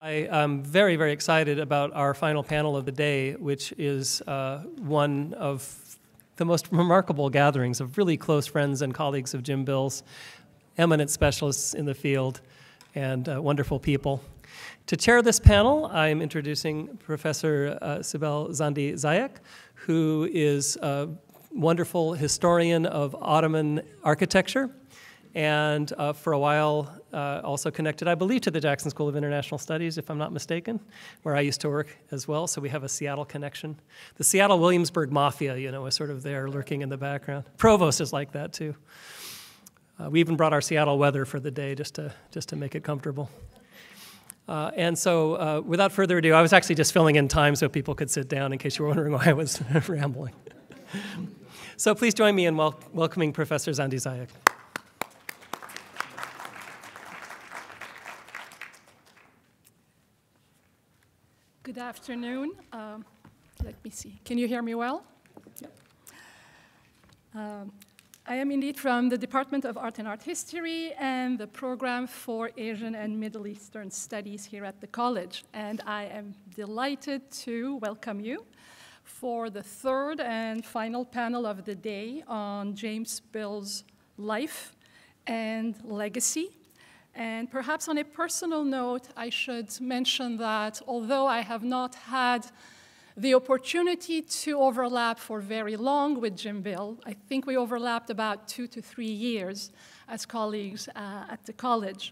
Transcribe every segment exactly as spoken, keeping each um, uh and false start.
I am very, very excited about our final panel of the day, which is uh, one of the most remarkable gatherings of really close friends and colleagues of Jim Bill's, eminent specialists in the field, and uh, wonderful people. To chair this panel, I am introducing Professor uh, Sibel Zandi Zayek, who is a wonderful historian of Ottoman architecture, and uh, for a while uh, also connected, I believe, to the Jackson School of International Studies, if I'm not mistaken, where I used to work as well, so we have a Seattle connection. The Seattle-Williamsburg Mafia, you know, is sort of there lurking in the background. Provost is like that, too. Uh, we even brought our Seattle weather for the day just to, just to make it comfortable. Uh, and so, uh, without further ado, I was actually just filling in time so people could sit down in case you were wondering why I was rambling. So please join me in wel welcoming Professor Zandi Zayek. Good afternoon. Um, let me see. Can you hear me well? Yeah. Um, I am indeed from the Department of Art and Art History and the Program for Asian and Middle Eastern Studies here at the college. And I am delighted to welcome you for the third and final panel of the day on James Bill's life and legacy. And perhaps on a personal note, I should mention that although I have not had the opportunity to overlap for very long with Jim Bill, I think we overlapped about two to three years as colleagues uh, at the college.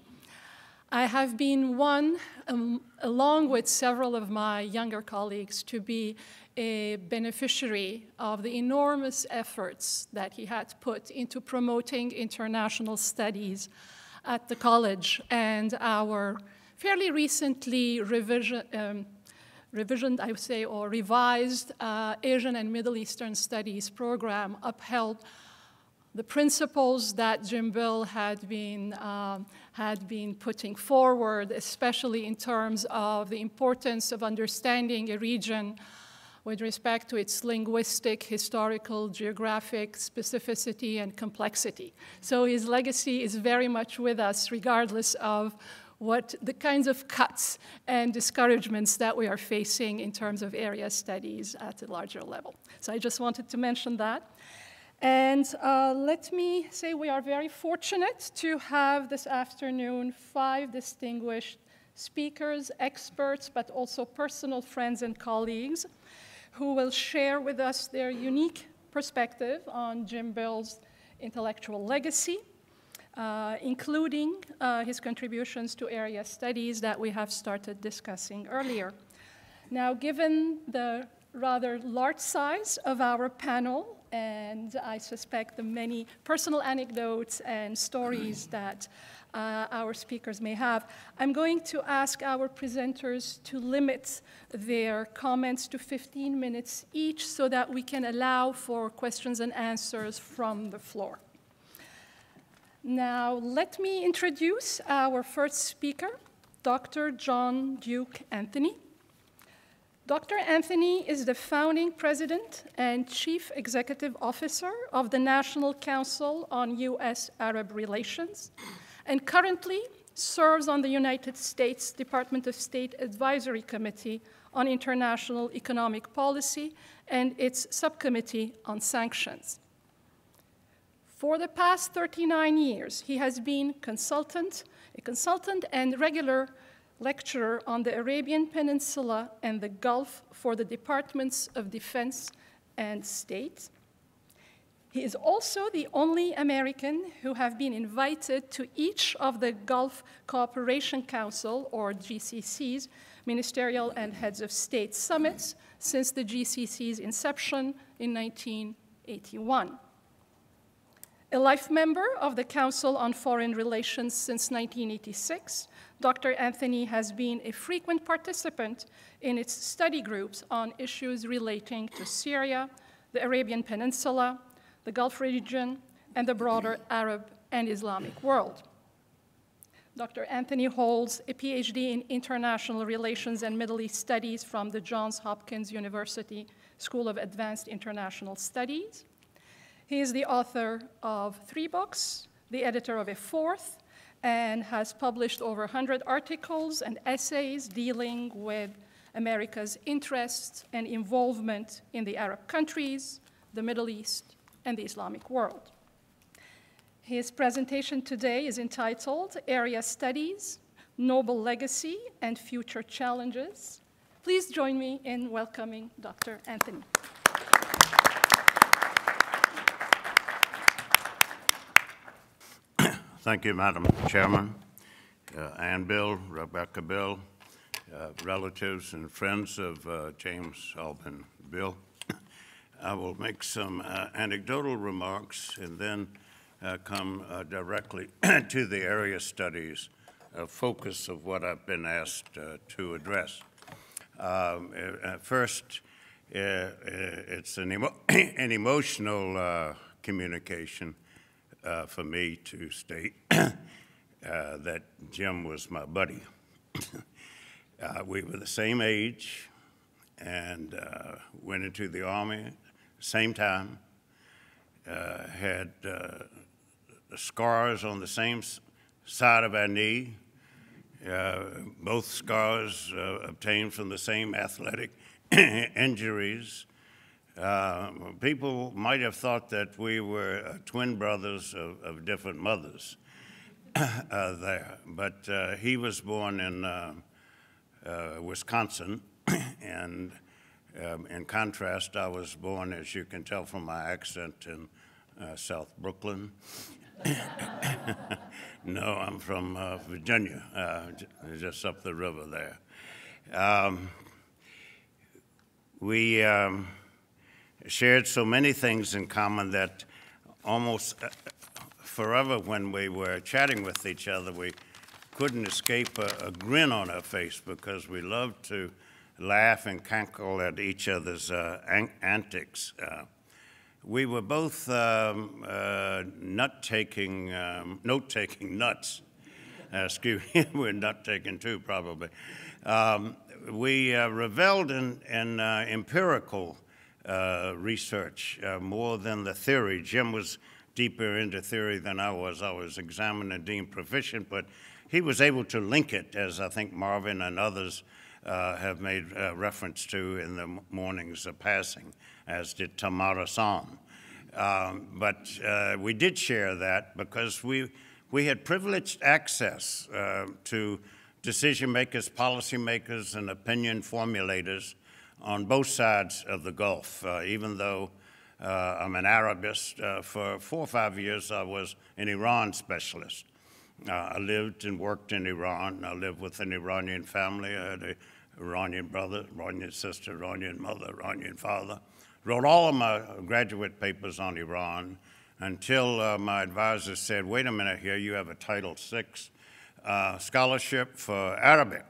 I have been one, um, along with several of my younger colleagues, to be a beneficiary of the enormous efforts that he had put into promoting international studies at the college, and our fairly recently revision, um, revisioned, I would say, or revised uh, Asian and Middle Eastern Studies program upheld the principles that Jim Bill had been, um, had been putting forward, especially in terms of the importance of understanding a region with respect to its linguistic, historical, geographic specificity and complexity. So his legacy is very much with us, regardless of what the kinds of cuts and discouragements that we are facing in terms of area studies at a larger level. So I just wanted to mention that. And uh, let me say we are very fortunate to have this afternoon five distinguished speakers, experts, but also personal friends and colleagues who will share with us their unique perspective on Jim Bill's intellectual legacy, uh, including uh, his contributions to area studies that we have started discussing earlier. Now, given the rather large size of our panel, and I suspect the many personal anecdotes and stories that uh, our speakers may have, I'm going to ask our presenters to limit their comments to fifteen minutes each so that we can allow for questions and answers from the floor. Now, let me introduce our first speaker, Doctor John Duke Anthony. Doctor Anthony is the founding president and chief executive officer of the National Council on U S Arab Relations, and currently serves on the United States Department of State Advisory Committee on International Economic Policy and its subcommittee on sanctions. For the past thirty-nine years, he has been consultant, a consultant and regular lecturer on the Arabian Peninsula and the Gulf for the Departments of Defense and State. He is also the only American who have been invited to each of the Gulf Cooperation Council, or G C C's, ministerial and heads of state summits since the G C C's inception in nineteen eighty-one. A life member of the Council on Foreign Relations since nineteen eighty-six, Doctor Anthony has been a frequent participant in its study groups on issues relating to Syria, the Arabian Peninsula, the Gulf region, and the broader Arab and Islamic world. Doctor Anthony holds a P H D in International Relations and Middle East Studies from the Johns Hopkins University School of Advanced International Studies. He is the author of three books, the editor of a fourth, and has published over one hundred articles and essays dealing with America's interest and involvement in the Arab countries, the Middle East, and the Islamic world. His presentation today is entitled Area Studies, Noble Legacy and Future Challenges. Please join me in welcoming Doctor Anthony. Thank you, Madam Chairman. Uh, Ann Bill, Rebecca Bill, uh, relatives and friends of uh, James Albin Bill. I will make some uh, anecdotal remarks and then uh, come uh, directly to the area studies uh, focus of what I've been asked uh, to address. Um, uh, first, uh, it's an, emo an emotional uh, communication uh, for me to state uh, that Jim was my buddy. uh, we were the same age and uh, went into the Army same time, uh, had uh, scars on the same side of our knee, uh, both scars uh, obtained from the same athletic injuries. Uh, people might have thought that we were uh, twin brothers of, of different mothers uh, there, but uh, he was born in uh, uh, Wisconsin, and um, in contrast, I was born, as you can tell from my accent, in uh, South Brooklyn. No, I'm from uh, Virginia, uh, just up the river there. Um, we um, shared so many things in common that almost uh, forever when we were chatting with each other, we couldn't escape a, a grin on our face because we loved to laugh and cackle at each other's uh, an antics. Uh, we were both um, uh, nut-taking, um, note-taking nuts. Uh, excuse me, we're nut-taking too, probably. Um, we uh, reveled in, in uh, empirical uh, research uh, more than the theory. Jim was deeper into theory than I was. I was examined and deemed proficient, but he was able to link it, as I think Marvin and others uh, have made uh, reference to in the morning's uh, passing, as did Tamara-san. Um, but uh, we did share that because we, we had privileged access uh, to decision makers, policy makers, and opinion formulators on both sides of the Gulf. Uh, even though uh, I'm an Arabist, uh, for four or five years I was an Iran specialist. Uh, I lived and worked in Iran. I lived with an Iranian family. I had an Iranian brother, Iranian sister, Iranian mother, Iranian father. Wrote all of my graduate papers on Iran until uh, my advisor said, wait a minute here, you have a Title six uh, scholarship for Arabic.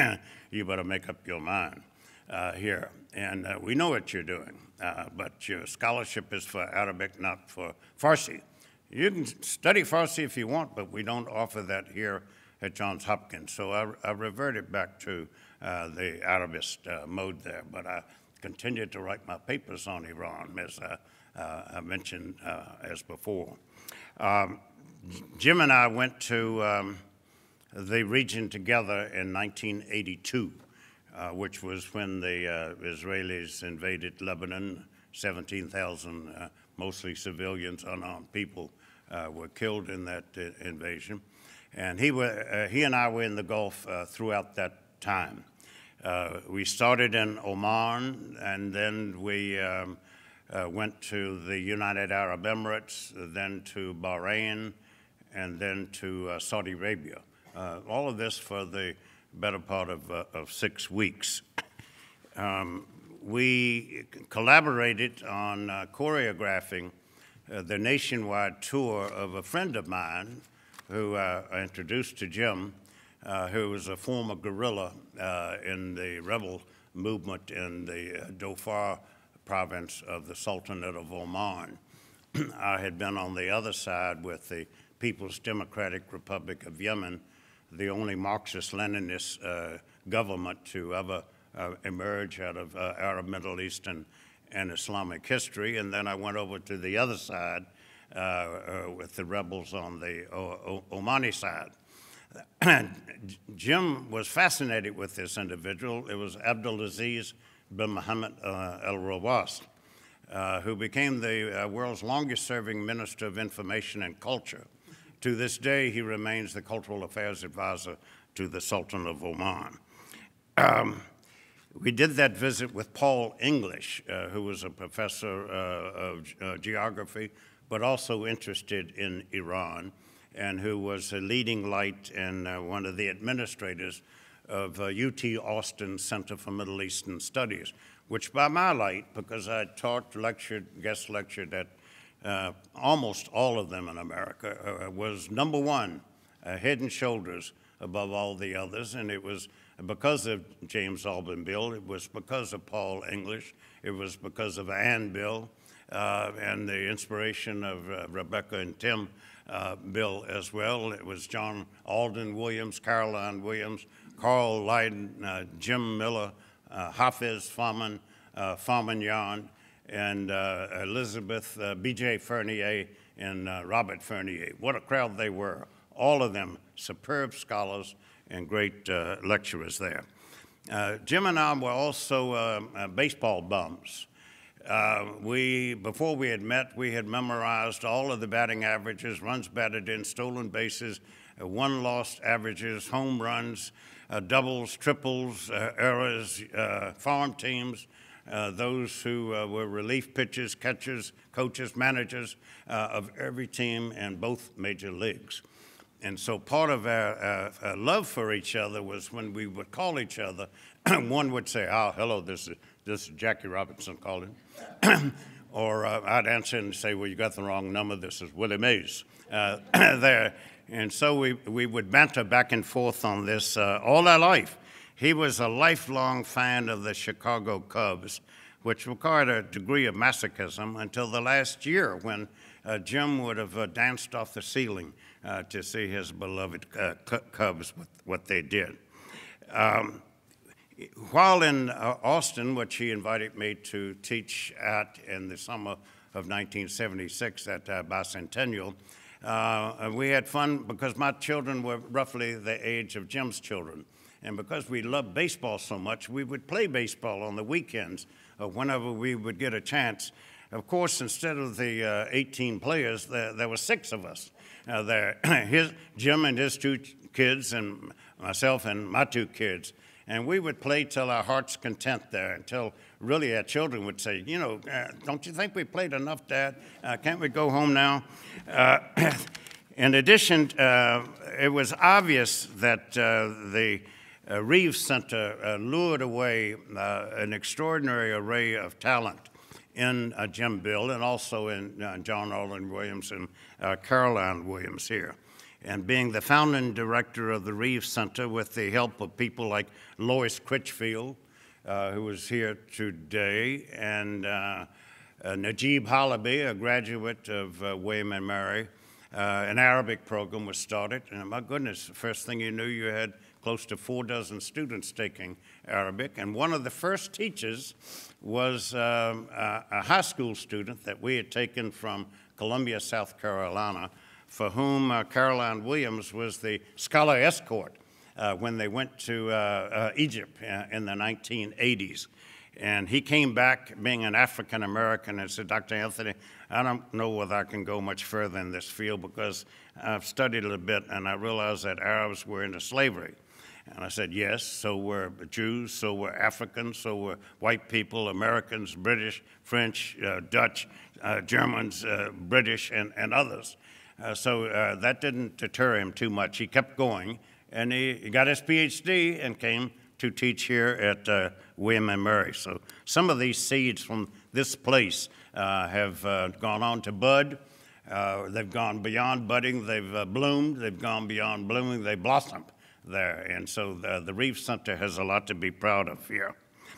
You better make up your mind uh, here. And uh, we know what you're doing, uh, but your scholarship is for Arabic, not for Farsi. You can study Farsi if you want, but we don't offer that here at Johns Hopkins. So I, I reverted back to uh, the Arabist uh, mode there, but I continued to write my papers on Iran, as uh, uh, I mentioned uh, as before. Um, Jim and I went to um, the region together in nineteen eighty-two, uh, which was when the uh, Israelis invaded Lebanon. seventeen thousand, uh, mostly civilians, unarmed people, uh, were killed in that uh, invasion. And he, were, uh, he and I were in the Gulf uh, throughout that time. Uh, we started in Oman, and then we um, uh, went to the United Arab Emirates, then to Bahrain, and then to uh, Saudi Arabia. Uh, all of this for the better part of, uh, of six weeks. Um, we collaborated on uh, choreographing uh, the nationwide tour of a friend of mine who uh, I introduced to Jim, Uh, who was a former guerrilla uh, in the rebel movement in the uh, Dhofar province of the Sultanate of Oman. I had been on the other side with the People's Democratic Republic of Yemen, the only Marxist-Leninist uh, government to ever uh, emerge out of uh, Arab, Middle Eastern, and Islamic history. And then I went over to the other side uh, uh, with the rebels on the o o Omani side. Jim was fascinated with this individual. It was Abdulaziz bin Mohammed uh, Al Rawast, uh, who became the uh, world's longest-serving Minister of Information and Culture. To this day, he remains the Cultural Affairs Advisor to the Sultan of Oman. Um, we did that visit with Paul English, uh, who was a professor uh, of uh, geography, but also interested in Iran, and who was a leading light and uh, one of the administrators of uh, U T Austin Center for Middle Eastern Studies, which by my light, because I taught, lectured, guest lectured at uh, almost all of them in America, uh, was number one, uh, head and shoulders above all the others, and it was because of James Alban Bill, it was because of Paul English, it was because of Ann Bill, uh, and the inspiration of uh, Rebecca and Tim Uh, Bill as well. It was John Alden Williams, Caroline Williams, Carl Lydon, uh, Jim Miller, uh, Hafiz Farman, uh, Farman-Yan, and uh, Elizabeth uh, B J Fernier and uh, Robert Fernier. What a crowd they were. All of them superb scholars and great uh, lecturers there. Uh, Jim and I were also uh, uh, baseball bums. Uh, we, before we had met, we had memorized all of the batting averages, runs batted in, stolen bases, uh, one-lost averages, home runs, uh, doubles, triples, uh, errors, uh, farm teams, uh, those who uh, were relief pitchers, catchers, coaches, managers uh, of every team in both major leagues. And so part of our, our, our love for each other was when we would call each other, one would say, oh, hello, this is, this is Jackie Robinson calling. Or uh, I'd answer and say, well, you got the wrong number, this is Willie Mays uh, there. And so we, we would banter back and forth on this uh, all our life. He was a lifelong fan of the Chicago Cubs, which required a degree of masochism until the last year when uh, Jim would have uh, danced off the ceiling uh, to see his beloved uh, Cubs, what, what they did. Um, While in uh, Austin, which he invited me to teach at in the summer of nineteen seventy-six at uh, Bicentennial, uh, we had fun because my children were roughly the age of Jim's children. And because we loved baseball so much, we would play baseball on the weekends uh, whenever we would get a chance. Of course, instead of the uh, eighteen players, there, there were six of us uh, there. his, Jim and his two kids and myself and my two kids. And we would play till our heart's content there, until really our children would say, you know, uh, don't you think we played enough, Dad? Uh, can't we go home now? Uh, in addition, uh, it was obvious that uh, the uh, Reeves Center uh, lured away uh, an extraordinary array of talent in uh, Jim Bill and also in uh, John Alden Williams and uh, Caroline Williams here. And being the founding director of the Reeves Center with the help of people like Lois Critchfield, uh, who was here today, and uh, uh, Najib Halabi, a graduate of uh, William and Mary, uh, an Arabic program was started. And my goodness, the first thing you knew, you had close to four dozen students taking Arabic. And one of the first teachers was um, a, a high school student that we had taken from Columbia, South Carolina, for whom uh, Caroline Williams was the scholar escort uh, when they went to uh, uh, Egypt uh, in the nineteen eighties. And he came back being an African-American and said, Doctor Anthony, I don't know whether I can go much further in this field because I've studied it a bit and I realized that Arabs were into slavery. And I said, yes, so were Jews, so were Africans, so were white people, Americans, British, French, uh, Dutch, uh, Germans, uh, British, and, and others. Uh, so uh, that didn't deter him too much. He kept going, and he, he got his P H D and came to teach here at uh, William and Mary. So some of these seeds from this place uh, have uh, gone on to bud. Uh, they've gone beyond budding. They've uh, bloomed. They've gone beyond blooming. They blossomed there. And so the, the Reeves Center has a lot to be proud of here.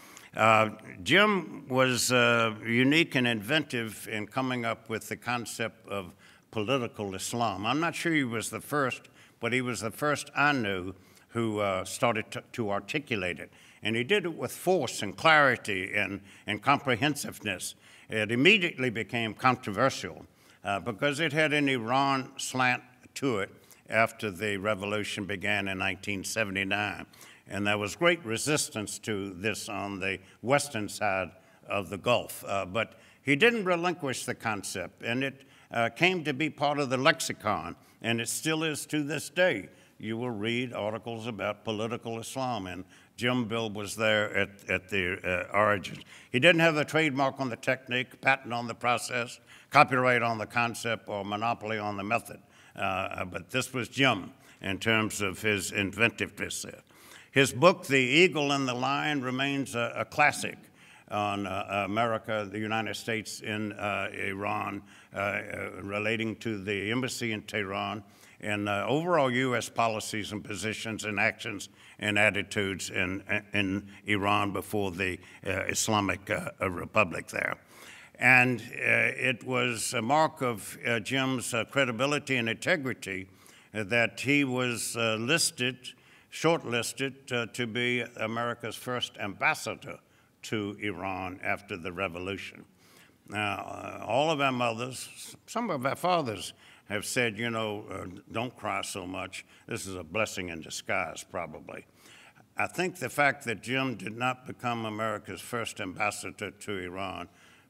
Uh, Jim was uh, unique and inventive in coming up with the concept of political Islam. I'm not sure he was the first, but he was the first I knew who uh, started to, to articulate it. And he did it with force and clarity and, and comprehensiveness. It immediately became controversial uh, because it had an Iran slant to it, after the revolution began in nineteen seventy-nine. And there was great resistance to this on the western side of the Gulf. Uh, but he didn't relinquish the concept, and it uh, came to be part of the lexicon, and it still is to this day. You will read articles about political Islam, and Jim Bill was there at, at the uh, origins. He didn't have the trademark on the technique, patent on the process, copyright on the concept, or monopoly on the method. Uh, but this was Jim in terms of his inventiveness there. His book, The Eagle and the Lion, remains a, a classic on uh, America, the United States in uh, Iran, uh, uh, relating to the embassy in Tehran, and uh, overall U S policies and positions and actions and attitudes in, in Iran before the uh, Islamic uh, Republic there. And uh, it was a mark of uh, Jim's uh, credibility and integrity uh, that he was uh, listed, shortlisted uh, to be America's first ambassador to Iran after the revolution. Now, uh, all of our mothers, some of our fathers have said, you know, uh, don't cry so much. This is a blessing in disguise, probably. I think the fact that Jim did not become America's first ambassador to Iran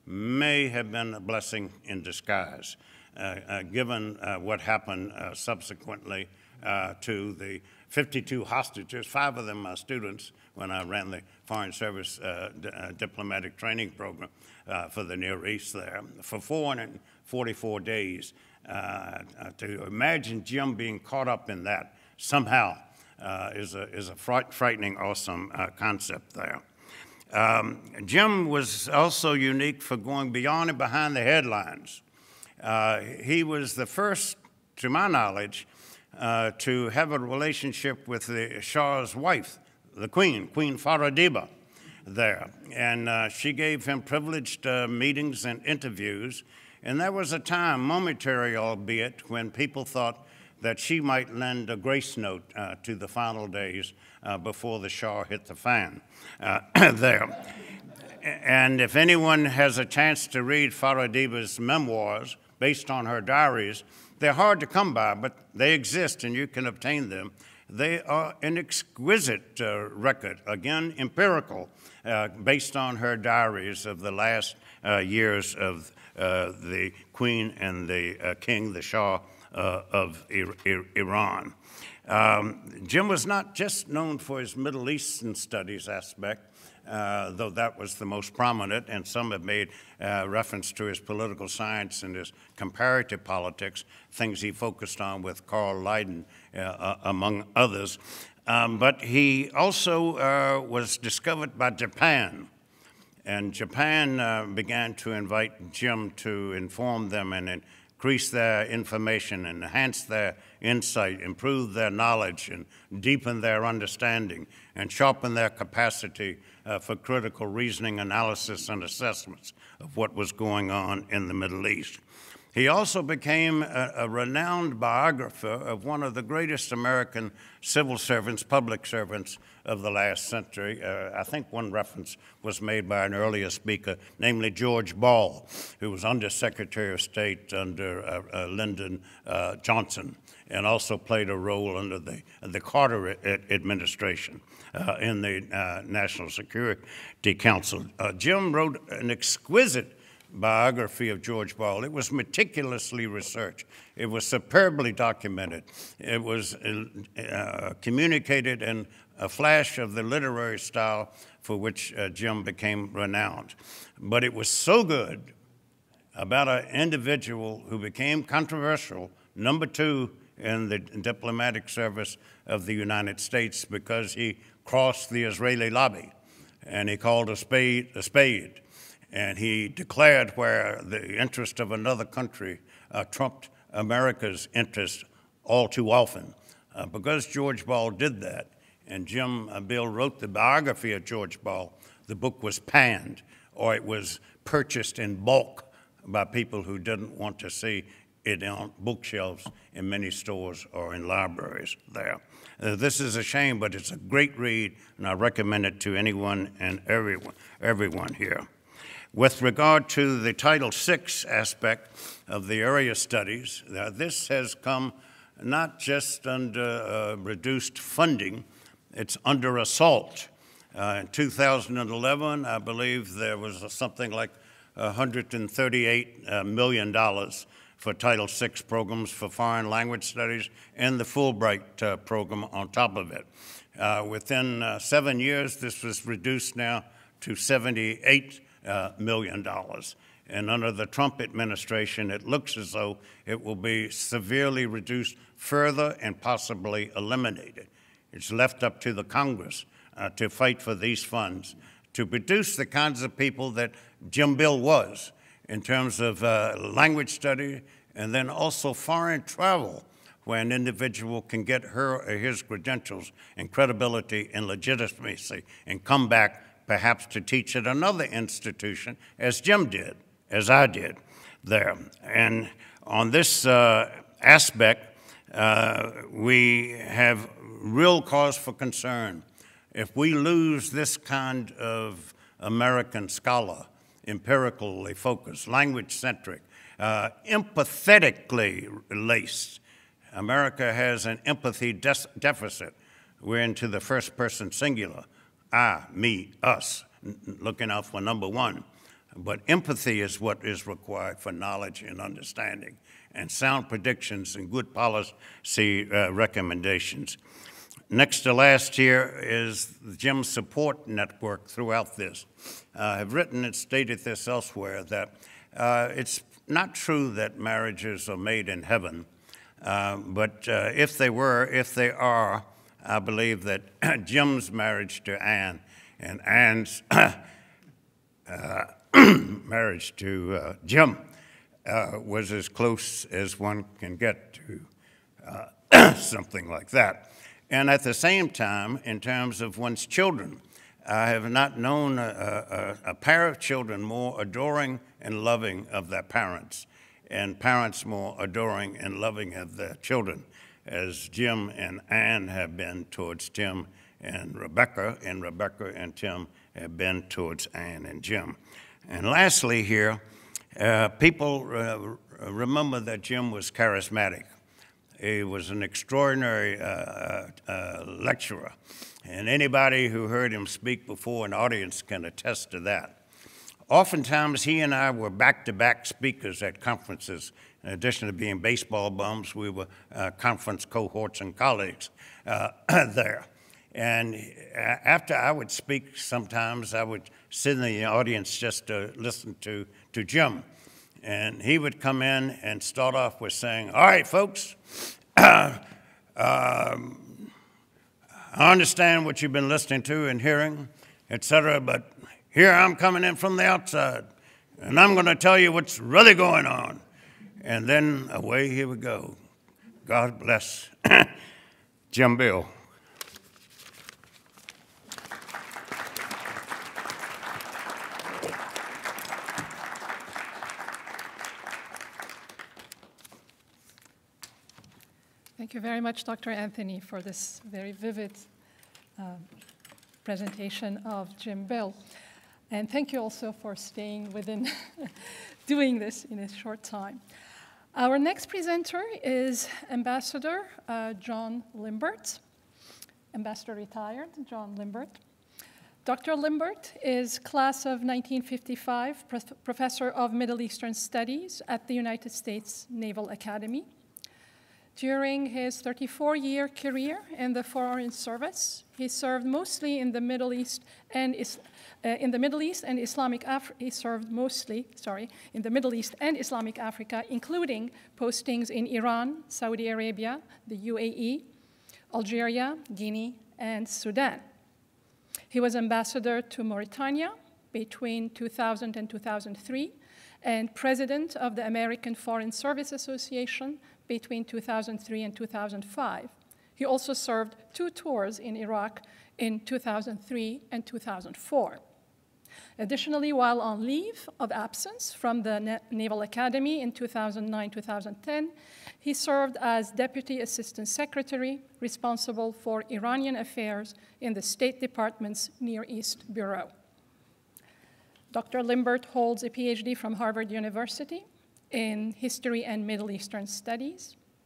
may have been a blessing in disguise, uh, uh, given uh, what happened uh, subsequently uh, to the fifty-two hostages. Five of them are students when I ran the Foreign Service uh, uh, diplomatic training program uh, for the Near East there. For four hundred forty-four days, uh, uh, to imagine Jim being caught up in that somehow uh, is a, is a fright frightening, awesome uh, concept there. Um, Jim was also unique for going beyond and behind the headlines. Uh, he was the first, to my knowledge, uh, to have a relationship with the Shah's wife, the Queen, Queen Farah there. And uh, she gave him privileged uh, meetings and interviews. And there was a time, momentary albeit, when people thought that she might lend a grace note uh, to the final days uh, before the Shah hit the fan uh, there. And if anyone has a chance to read Farah memoirs based on her diaries, they're hard to come by, but they exist and you can obtain them. They are an exquisite uh, record, again, empirical, uh, based on her diaries of the last uh, years of uh, the Queen and the uh, King, the Shah uh, of Iran. Um, Jim was not just known for his Middle Eastern studies aspect, Uh, though that was the most prominent, and some have made uh, reference to his political science and his comparative politics, things he focused on with Carl Leiden, uh, uh, among others. Um, but he also uh, was discovered by Japan, and Japan uh, began to invite Jim to inform them and increase their information, enhance their insight, improve their knowledge, and deepen their understanding, and sharpen their capacity uh, for critical reasoning, analysis, and assessments of what was going on in the Middle East. He also became a, a renowned biographer of one of the greatest American civil servants, public servants of the last century. Uh, I think one reference was made by an earlier speaker, namely George Ball, who was Undersecretary of State under uh, uh, Lyndon uh, Johnson, and also played a role under the, the Carter administration uh, in the uh, National Security Council. Uh, Jim wrote an exquisite biography of George Ball. It was meticulously researched. It was superbly documented. It was uh, communicated in a flash of the literary style for which uh, Jim became renowned. But it was so good about an individual who became controversial, number two in the diplomatic service of the United States, because he crossed the Israeli lobby and he called a spade a spade. And he declared where the interest of another country uh, trumped America's interest all too often. Uh, because George Ball did that, and Jim uh, Bill wrote the biography of George Ball, the book was panned, or it was purchased in bulk by people who didn't want to see it on bookshelves in many stores or in libraries there. Uh, this is a shame, but it's a great read, and I recommend it to anyone and everyone, everyone here. With regard to the Title six aspect of the area studies, uh, this has come not just under uh, reduced funding, it's under assault. Uh, in two thousand eleven, I believe there was something like one hundred thirty-eight million dollars for Title six programs for foreign language studies and the Fulbright uh, program on top of it. Uh, within uh, seven years, this was reduced now to seventy-eight million dollars. And under the Trump administration, it looks as though it will be severely reduced further and possibly eliminated. It's left up to the Congress uh, to fight for these funds, to produce the kinds of people that Jim Bill was in terms of uh, language study and then also foreign travel, where an individual can get her or his credentials and credibility and legitimacy and come back perhaps to teach at another institution, as Jim did, as I did there. And on this uh, aspect, uh, we have real cause for concern. If we lose this kind of American scholar, empirically focused, language-centric, uh, empathetically laced, America has an empathy deficit. We're into the first person singular, I, me, us, looking out for number one. But empathy is what is required for knowledge and understanding, and sound predictions and good policy uh, recommendations. Next to last here is Jim's support network throughout this. Uh, I've written and stated this elsewhere, that uh, it's not true that marriages are made in heaven, uh, but uh, if they were, if they are, I believe that Jim's marriage to Anne and Anne's uh, marriage to uh, Jim uh, was as close as one can get to uh, something like that. And at the same time, in terms of one's children, I have not known a, a, a pair of children more adoring and loving of their parents, and parents more adoring and loving of their children, as Jim and Anne have been towards Tim and Rebecca, and Rebecca and Tim have been towards Anne and Jim. And lastly here, uh, people uh, remember that Jim was charismatic. He was an extraordinary uh, uh, lecturer, and anybody who heard him speak before an audience can attest to that. Oftentimes, he and I were back-to-back speakers at conferences. In addition to being baseball bums, we were uh, conference cohorts and colleagues uh, there. And after I would speak, sometimes I would sit in the audience just to listen to, to Jim. And he would come in and start off with saying, all right, folks, um, I understand what you've been listening to and hearing, et cetera, but here I'm coming in from the outside, and I'm going to tell you what's really going on. And then away he would go. God bless Jim Bill. Thank you very much, Doctor Anthony, for this very vivid uh, presentation of Jim Bill. And thank you also for staying within doing this in a short time. Our next presenter is Ambassador uh, John Limbert, Ambassador retired John Limbert. Doctor Limbert is class of nineteen fifty-five, prof professor of Middle Eastern Studies at the United States Naval Academy. During his thirty-four year career in the Foreign Service, he served mostly in the Middle East and is, uh, in the Middle East and Islamic Af he served mostly, sorry, in the Middle East and Islamic Africa, including postings in Iran, Saudi Arabia, the U A E, Algeria, Guinea, and Sudan. He was ambassador to Mauritania between two thousand and two thousand three, and president of the American Foreign Service Association between two thousand three and two thousand five. He also served two tours in Iraq in two thousand three and two thousand four. Additionally, while on leave of absence from the Naval Academy in two thousand nine to two thousand ten, he served as Deputy Assistant Secretary responsible for Iranian affairs in the State Department's Near East Bureau. Doctor Limbert holds a PhD from Harvard University in History and Middle Eastern Studies.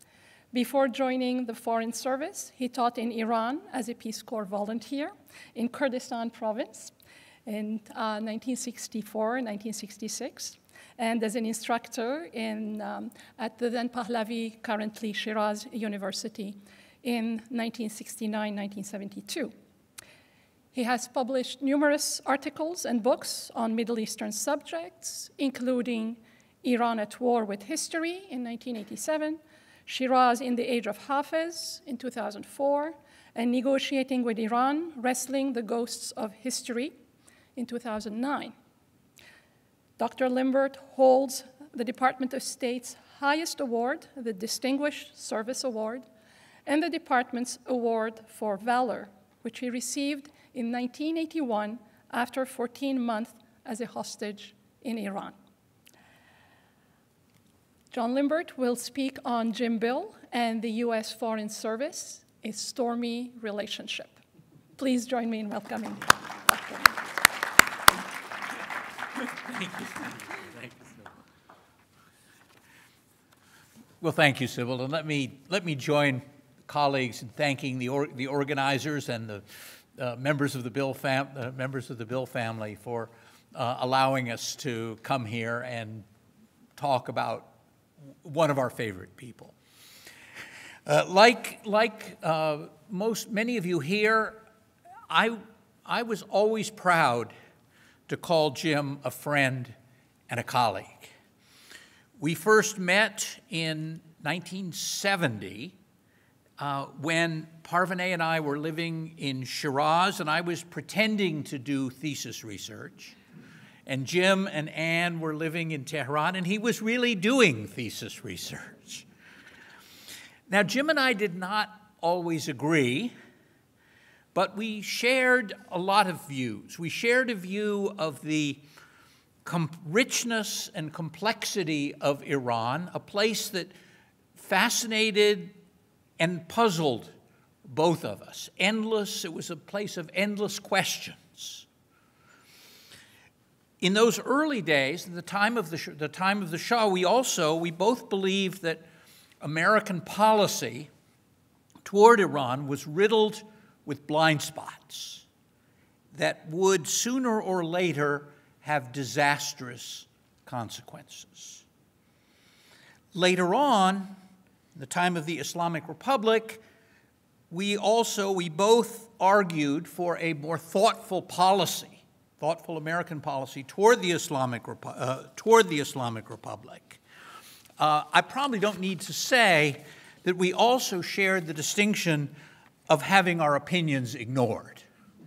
Before joining the Foreign Service, he taught in Iran as a Peace Corps volunteer in Kurdistan province in uh, nineteen sixty-four, nineteen sixty-six, and as an instructor in, um, at the then Pahlavi, currently Shiraz University in nineteen sixty-nine, nineteen seventy-two. He has published numerous articles and books on Middle Eastern subjects, including Iran at War with History in nineteen eighty-seven, Shiraz in the Age of Hafez in two thousand four, and Negotiating with Iran, Wrestling the Ghosts of History in two thousand nine. Doctor Limbert holds the Department of State's highest award, the Distinguished Service Award, and the department's Award for Valor, which he received in nineteen eighty-one after fourteen months as a hostage in Iran. John Limbert will speak on Jim Bill and the U S Foreign Service, a stormy relationship. Please join me in welcoming Doctor Limbert. Thank you. Thank you, Sybil. Well, thank you, Sybil, and let me let me join colleagues in thanking the or, the organizers and the uh, members of the Bill fam uh, members of the Bill family for uh, allowing us to come here and talk about one of our favorite people. Uh, like like uh, most many of you here, I I was always proud to call Jim a friend and a colleague. We first met in nineteen seventy uh, when Parvaneh and I were living in Shiraz, and I was pretending to do thesis research. And Jim and Ann were living in Tehran, and he was really doing thesis research. Now, Jim and I did not always agree, but we shared a lot of views. We shared a view of the richness and complexity of Iran, a place that fascinated and puzzled both of us. Endless, it was a place of endless questions. In those early days, at the time of the, the time of the Shah, we also, we both believed that American policy toward Iran was riddled with blind spots that would sooner or later have disastrous consequences. Later on, in the time of the Islamic Republic, we also, we both argued for a more thoughtful policy, thoughtful American policy toward the Islamic, uh, toward the Islamic Republic. Uh, I probably don't need to say that we also shared the distinction of having our opinions ignored.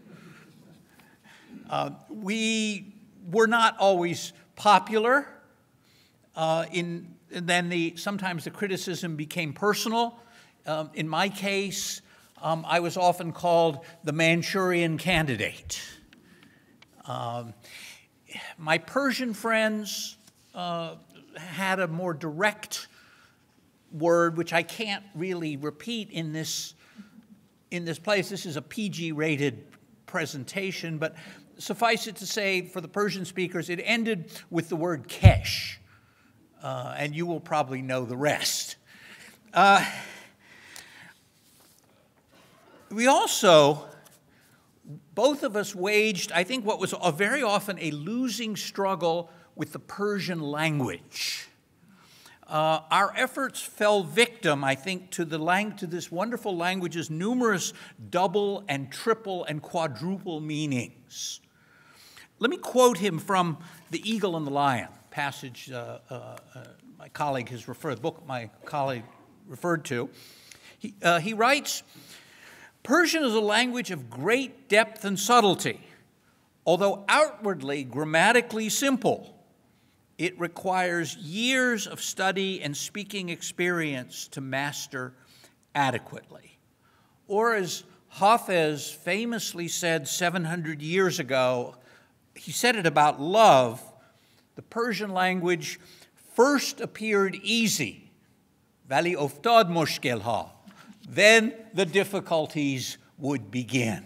Uh, we were not always popular. Uh, in, and then the, sometimes the criticism became personal. Um, in my case, um, I was often called the Manchurian candidate. Um, my Persian friends uh, had a more direct word, which I can't really repeat in this, in this place. This is a P G-rated presentation, but suffice it to say, for the Persian speakers, it ended with the word kesh, uh, and you will probably know the rest. Uh, we also, both of us waged, I think, what was a very often a losing struggle with the Persian language. Uh, our efforts fell victim, I think, to, the lang to this wonderful language's numerous double and triple and quadruple meanings. Let me quote him from The Eagle and the Lion, passage uh, uh, uh, my colleague has referred, the book my colleague referred to. He, uh, he writes, "Persian is a language of great depth and subtlety. Although outwardly grammatically simple, it requires years of study and speaking experience to master adequately." Or as Hafez famously said seven hundred years ago, he said it about love, the Persian language first appeared easy, vali oftad mushkil ha, then the difficulties would begin.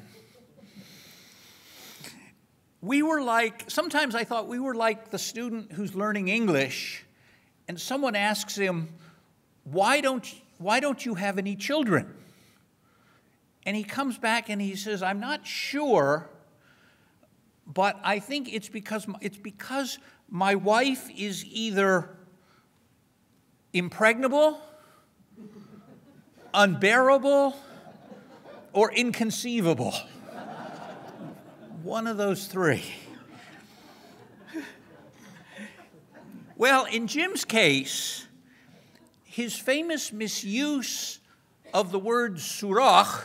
We were like, sometimes I thought we were like the student who's learning English, and someone asks him, why don't, why don't you have any children? And he comes back and he says, I'm not sure, but I think it's because, it's because my wife is either impregnable, unbearable, or inconceivable. One of those three. Well, in Jim's case, his famous misuse of the word surach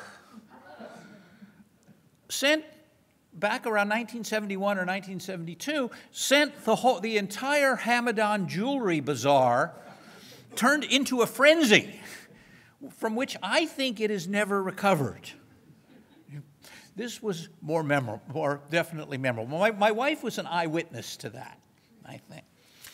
sent, back around nineteen seventy-one or nineteen seventy-two, sent the whole, the entire Hamadan jewelry bazaar turned into a frenzy from which I think it has never recovered. This was more memorable, more definitely memorable. My, my wife was an eyewitness to that, I think.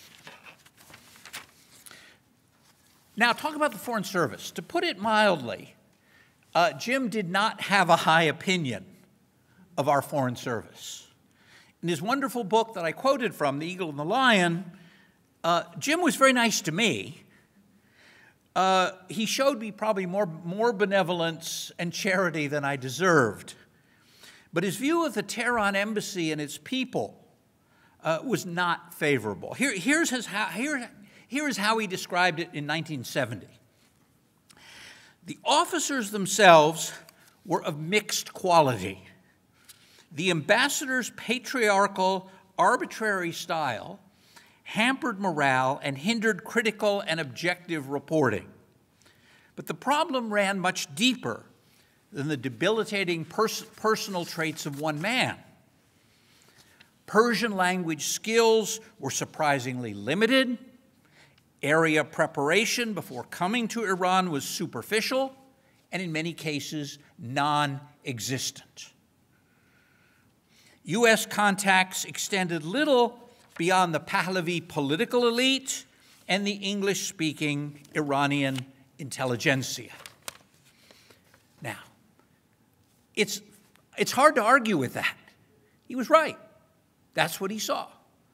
Now, talk about the Foreign Service. To put it mildly, uh, Jim did not have a high opinion of our Foreign Service. In his wonderful book that I quoted from, The Eagle and the Lion, uh, Jim was very nice to me. Uh, he showed me probably more, more benevolence and charity than I deserved. But his view of the Tehran embassy and its people uh, was not favorable. Here, here's his how, here, here is how he described it in nineteen seventy. The officers themselves were of mixed quality. The ambassador's patriarchal, arbitrary style hampered morale and hindered critical and objective reporting. But the problem ran much deeper than the debilitating pers personal traits of one man. Persian language skills were surprisingly limited. Area preparation before coming to Iran was superficial and in many cases non-existent. U S contacts extended little beyond the Pahlavi political elite and the English-speaking Iranian intelligentsia. Now, it's, it's hard to argue with that. He was right. That's what he saw.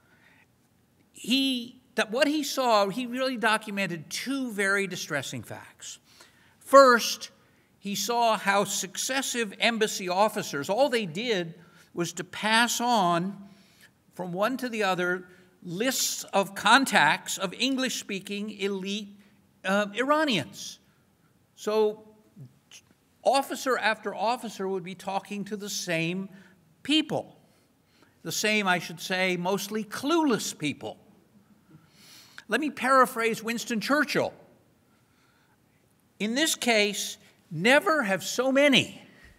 He, that what he saw, he really documented two very distressing facts. First, he saw how successive embassy officers, all they did was to pass on from one to the other lists of contacts of English-speaking elite uh, Iranians. So officer after officer would be talking to the same people. The same, I should say, mostly clueless people. Let me paraphrase Winston Churchill. In this case, never have so many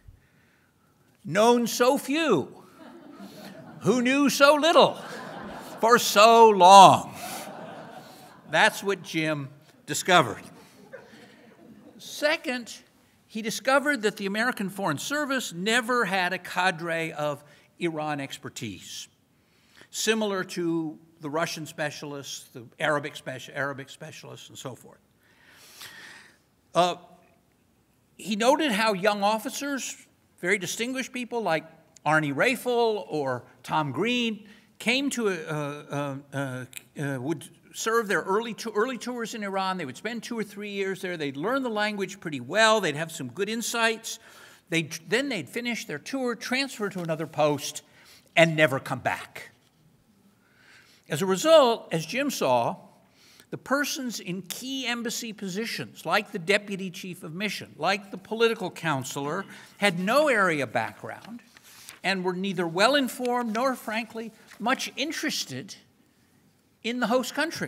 known so few who knew so little for so long. That's what Jim discovered. Second, he discovered that the American Foreign Service never had a cadre of Iran expertise, similar to the Russian specialists, the Arabic, speci Arabic specialists, and so forth. Uh, he noted how young officers, very distinguished people like Arnie Rafel or Tom Green, came to, a, uh, uh, uh, would serve their early, to early tours in Iran. They would spend two or three years there. They'd learn the language pretty well. They'd have some good insights. They'd, then they'd finish their tour, transfer to another post, and never come back. As a result, as Jim saw, the persons in key embassy positions, like the deputy chief of mission, like the political counselor, had no area background and were neither well-informed nor, frankly, much interested in the host country.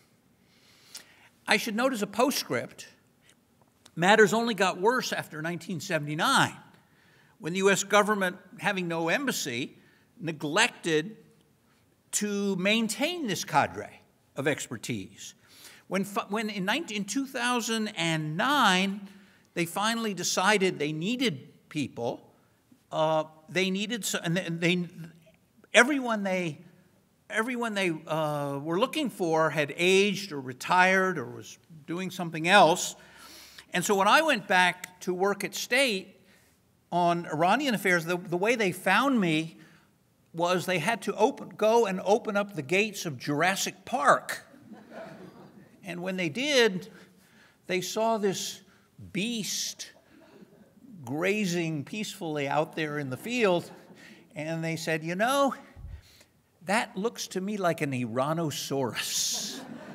I should note as a postscript, matters only got worse after nineteen seventy-nine, when the U S government, having no embassy, neglected to maintain this cadre of expertise. When, when in, in two thousand nine, they finally decided they needed people, uh, they needed, and they, they, everyone they, everyone they uh, were looking for had aged or retired or was doing something else. And so when I went back to work at State on Iranian affairs, the, the way they found me was they had to open, go and open up the gates of Jurassic Park. And when they did, they saw this beast grazing peacefully out there in the field, and they said, you know, that looks to me like an Tyrannosaurus.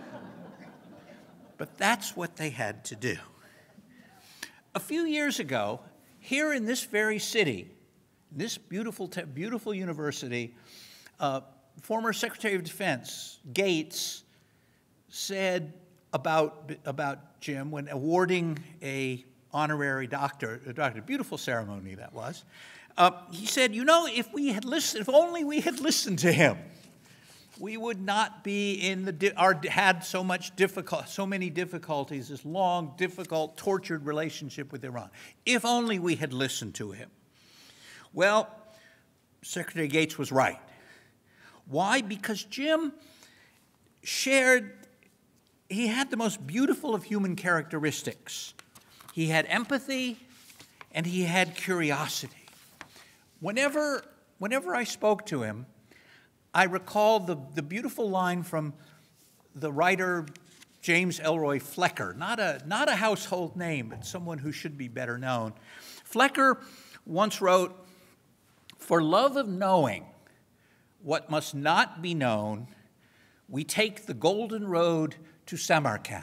But that's what they had to do. A few years ago, here in this very city, this beautiful, beautiful university, uh, former Secretary of Defense Gates said about, about Jim when awarding a honorary doctor, a doctor, beautiful ceremony that was, uh, he said, you know, if we had listened, if only we had listened to him, we would not be in the, our, had so much difficult, so many difficulties, this long, difficult, tortured relationship with Iran. If only we had listened to him. Well, Secretary Gates was right. Why? Because Jim shared, he had the most beautiful of human characteristics. He had empathy and he had curiosity. Whenever, whenever I spoke to him, I recall the, the beautiful line from the writer James Elroy Flecker, not a, not a household name, but someone who should be better known. Flecker once wrote, "For love of knowing what must not be known, we take the golden road to Samarkand."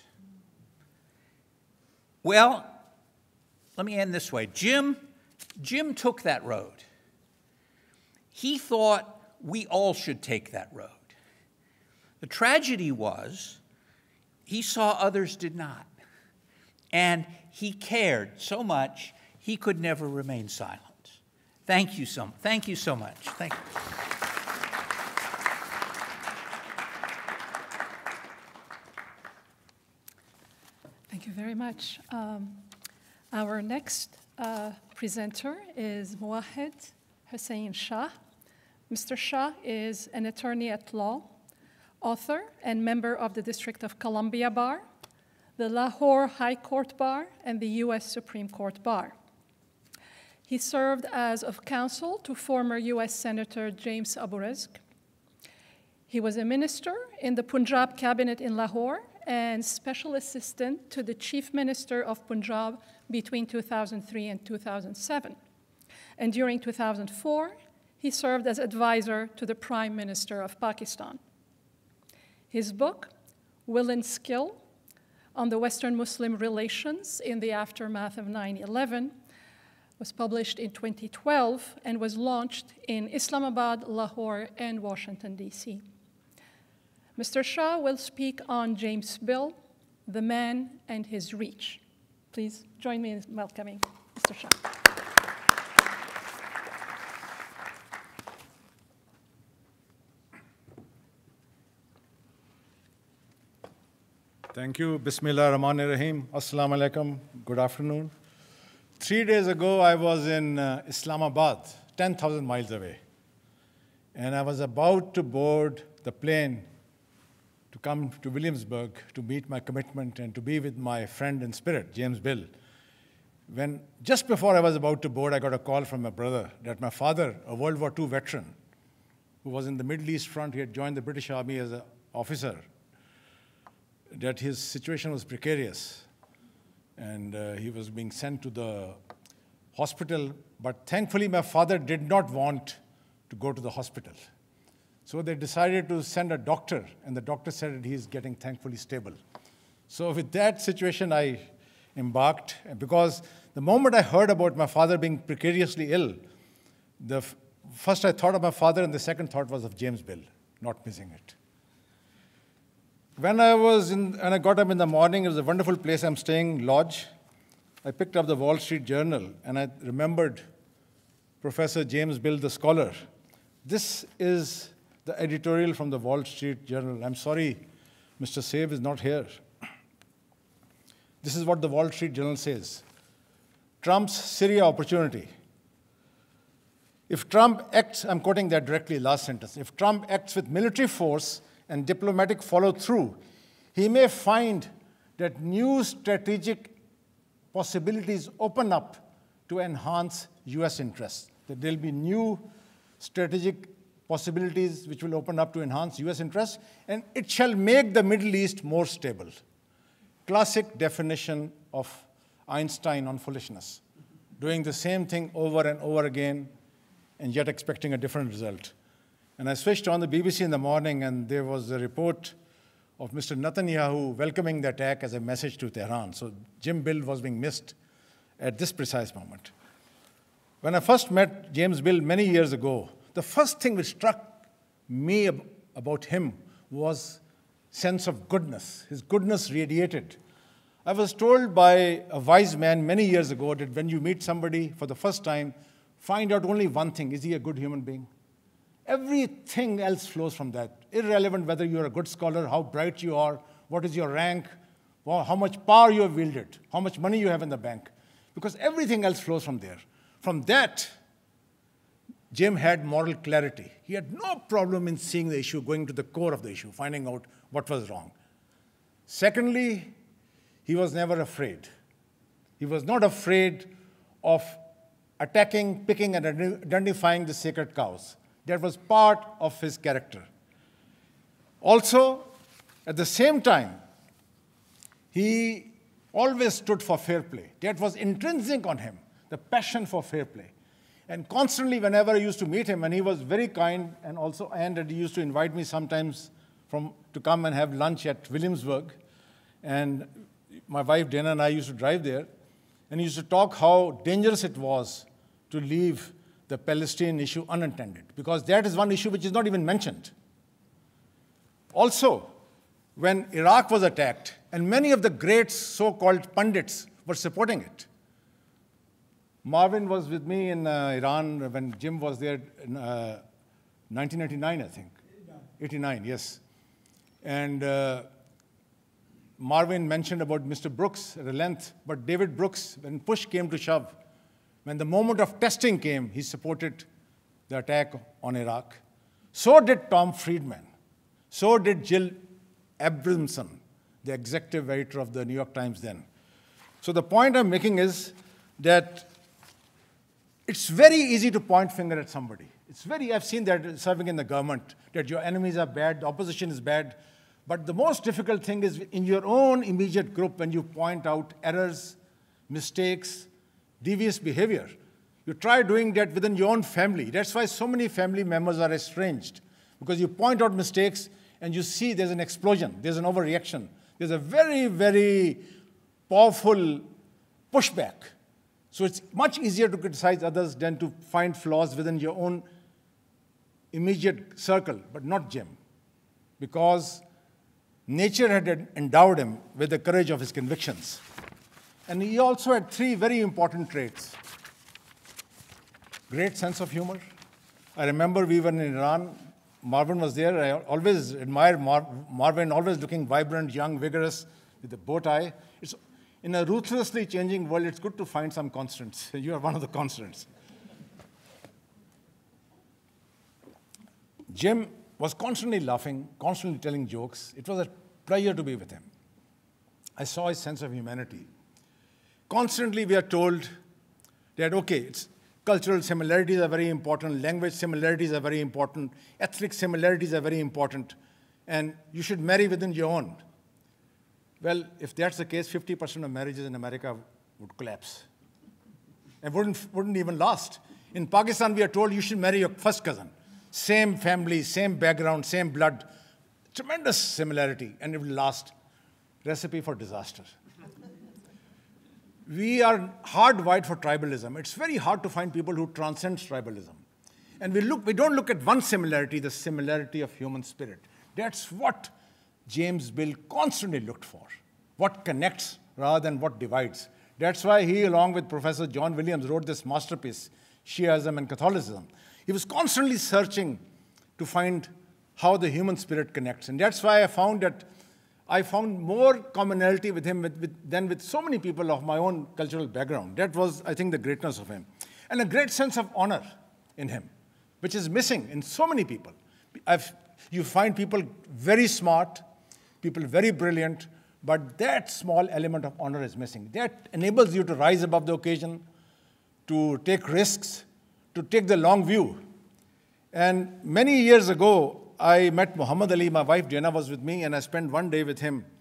Well, let me end this way. Jim, Jim took that road. He thought we all should take that road. The tragedy was he saw others did not. And he cared so much he could never remain silent. Thank you so, thank you so much. Thank you. Thank you very much. Um, our next uh, presenter is Moahed Hussein Shah. Mister Shah is an attorney at law, author, and member of the District of Columbia Bar, the Lahore High Court Bar, and the U S Supreme Court Bar. He served as of counsel to former U S Senator James Abu Rizk. He was a minister in the Punjab cabinet in Lahore and special assistant to the Chief Minister of Punjab between two thousand three and two thousand seven. And during two thousand four, he served as advisor to the Prime Minister of Pakistan. His book, Will and Skill, on the Western-Muslim relations in the aftermath of nine eleven, was published in twenty twelve and was launched in Islamabad, Lahore, and Washington, D C Mister Shah will speak on James Bill, the man and his reach. Please join me in welcoming Mister Shah. Thank you. Bismillah Rahman Rahim. Assalamu alaikum. Good afternoon. Three days ago, I was in uh, Islamabad, ten thousand miles away. And I was about to board the plane to come to Williamsburg to meet my commitment and to be with my friend in spirit, James Bill. When, just before I was about to board, I got a call from my brother that my father, a World War Two veteran, who was in the Middle East front, he had joined the British Army as an officer, that his situation was precarious. And uh, he was being sent to the hospital. But thankfully, my father did not want to go to the hospital. So they decided to send a doctor, and the doctor said that he's getting thankfully stable. So with that situation, I embarked. Because the moment I heard about my father being precariously ill, the f first I thought of my father, and the second thought was of James Bill, not missing it. When I was in, and I got up in the morning, it was a wonderful place I'm staying, lodge. I picked up the Wall Street Journal, and I remembered Professor James Bill, the scholar. This is the editorial from the Wall Street Journal. I'm sorry, Mister Save is not here. This is what the Wall Street Journal says. Trump's Syria opportunity. If Trump acts, I'm quoting that directly, last sentence. If Trump acts with military force and diplomatic follow-through, he may find that new strategic possibilities open up to enhance U S interests. That there'll be new strategic possibilities which will open up to enhance U S interests, and it shall make the Middle East more stable. classic definition of Einstein on foolishness, doing the same thing over and over again and yet expecting a different result. And I switched on the B B C in the morning, and there was a report of Mister Netanyahu welcoming the attack as a message to Tehran. So Jim Bill was being missed at this precise moment. When I first met James Bill many years ago, the first thing which struck me ab- about him was sense of goodness. His goodness radiated. I was told by a wise man many years ago that when you meet somebody for the first time, find out only one thing: is he a good human being? Everything else flows from that. Irrelevant whether you're a good scholar, how bright you are, what is your rank, or how much power you have wielded, how much money you have in the bank. Because everything else flows from there. From that, Jim had moral clarity. He had no problem in seeing the issue, going to the core of the issue, finding out what was wrong. Secondly, he was never afraid. He was not afraid of attacking, picking, and identifying the sacred cows. That was part of his character. Also, at the same time, he always stood for fair play. That was intrinsic on him, the passion for fair play. And constantly, whenever I used to meet him, and he was very kind, and also, and he used to invite me sometimes from, to come and have lunch at Williamsburg. And my wife, Dana, and I used to drive there, and he used to talk how dangerous it was to leave the Palestinian issue unattended, because that is one issue which is not even mentioned. Also, when Iraq was attacked, and many of the great so-called pundits were supporting it. Marvin was with me in uh, Iran when Jim was there in uh, nineteen eighty-nine, I think. eighty-nine, yes. And uh, Marvin mentioned about Mister Brooks at length, but David Brooks, when push came to shove, when the moment of testing came, he supported the attack on Iraq. So did Tom Friedman. So did Jill Abramson, the executive editor of the New York Times then. So the point I'm making is that it's very easy to point finger at somebody. It's very, I've seen that serving in the government, that your enemies are bad, the opposition is bad. But the most difficult thing is in your own immediate group when you point out errors, mistakes, devious behavior. You try doing that within your own family. That's why so many family members are estranged, because you point out mistakes and you see there's an explosion, there's an overreaction. There's a very, very powerful pushback. So it's much easier to criticize others than to find flaws within your own immediate circle, but not Jim, because nature had endowed him with the courage of his convictions. And he also had three very important traits. Great sense of humor. I remember we were in Iran. Marvin was there. I always admired Mar Marvin, always looking vibrant, young, vigorous, with a bow tie. It's, in a ruthlessly changing world, it's good to find some constants. You are one of the constants. Jim was constantly laughing, constantly telling jokes. It was a pleasure to be with him. I saw his sense of humanity. Constantly we are told that, okay, it's, cultural similarities are very important, language similarities are very important, ethnic similarities are very important, and you should marry within your own. Well, if that's the case, fifty percent of marriages in America would collapse and wouldn't, wouldn't even last. In Pakistan, we are told you should marry your first cousin. Same family, same background, same blood, tremendous similarity, and it will last. Recipe for disaster. We are hardwired for tribalism. It's very hard to find people who transcend tribalism. And we, look, we don't look at one similarity, the similarity of human spirit. That's what James Bill constantly looked for, what connects rather than what divides. That's why he, along with Professor John Williams, wrote this masterpiece, Shiaism and Catholicism. He was constantly searching to find how the human spirit connects. And that's why I found that I found more commonality with him with, with, than with so many people of my own cultural background. That was, I think, the greatness of him. And a great sense of honor in him, which is missing in so many people. I've, you find people very smart, people very brilliant, but that small element of honor is missing. That enables you to rise above the occasion, to take risks, to take the long view. And many years ago, I met Muhammad Ali. My wife Diana was with me, and I spent one day with him.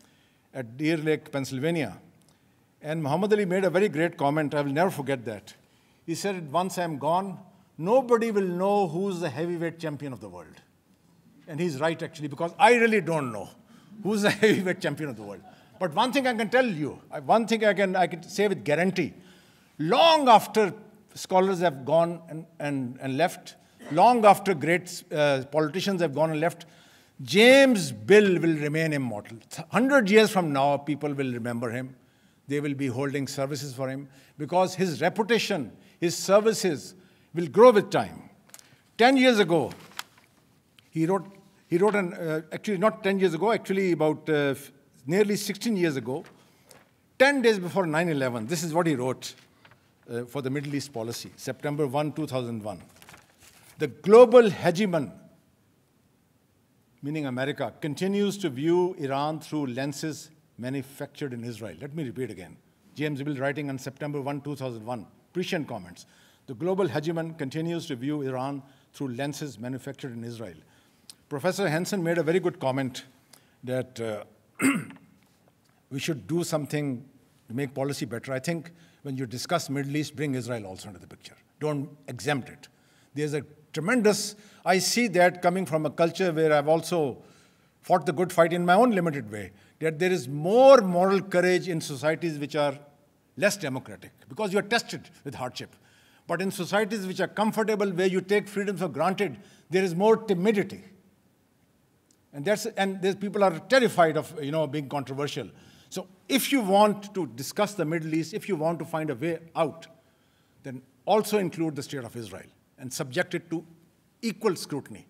at Deer Lake, Pennsylvania. And Muhammad Ali made a very great comment. I will never forget that. He said, once I'm gone, nobody will know who's the heavyweight champion of the world. And he's right, actually, because I really don't know who's the heavyweight champion of the world. But one thing I can tell you, one thing I can, I can say with guarantee, long after scholars have gone and, and, and left, long after great uh, politicians have gone and left, James Bill will remain immortal. one hundred years from now, people will remember him. They will be holding services for him because his reputation, his services will grow with time. Ten years ago, he wrote, he wrote an, uh, actually not ten years ago, actually about uh, nearly sixteen years ago, ten days before nine eleven, this is what he wrote uh, for the Middle East policy, September first, two thousand one. The global hegemon, meaning America, continues to view Iran through lenses manufactured in Israel. Let me repeat again. James Bill writing on September first, two thousand one, prescient comments. The global hegemon continues to view Iran through lenses manufactured in Israel. Professor Henson made a very good comment that uh, we should do something to make policy better. I think when you discuss Middle East, bring Israel also into the picture. Don't exempt it. There's a tremendous, I see that coming from a culture where I've also fought the good fight in my own limited way, that there is more moral courage in societies which are less democratic, because you're tested with hardship. But in societies which are comfortable, where you take freedoms for granted, there is more timidity. And that's, and there's, people are terrified of, you know, being controversial. So if you want to discuss the Middle East, if you want to find a way out, then also include the state of Israel and subject it to equal scrutiny.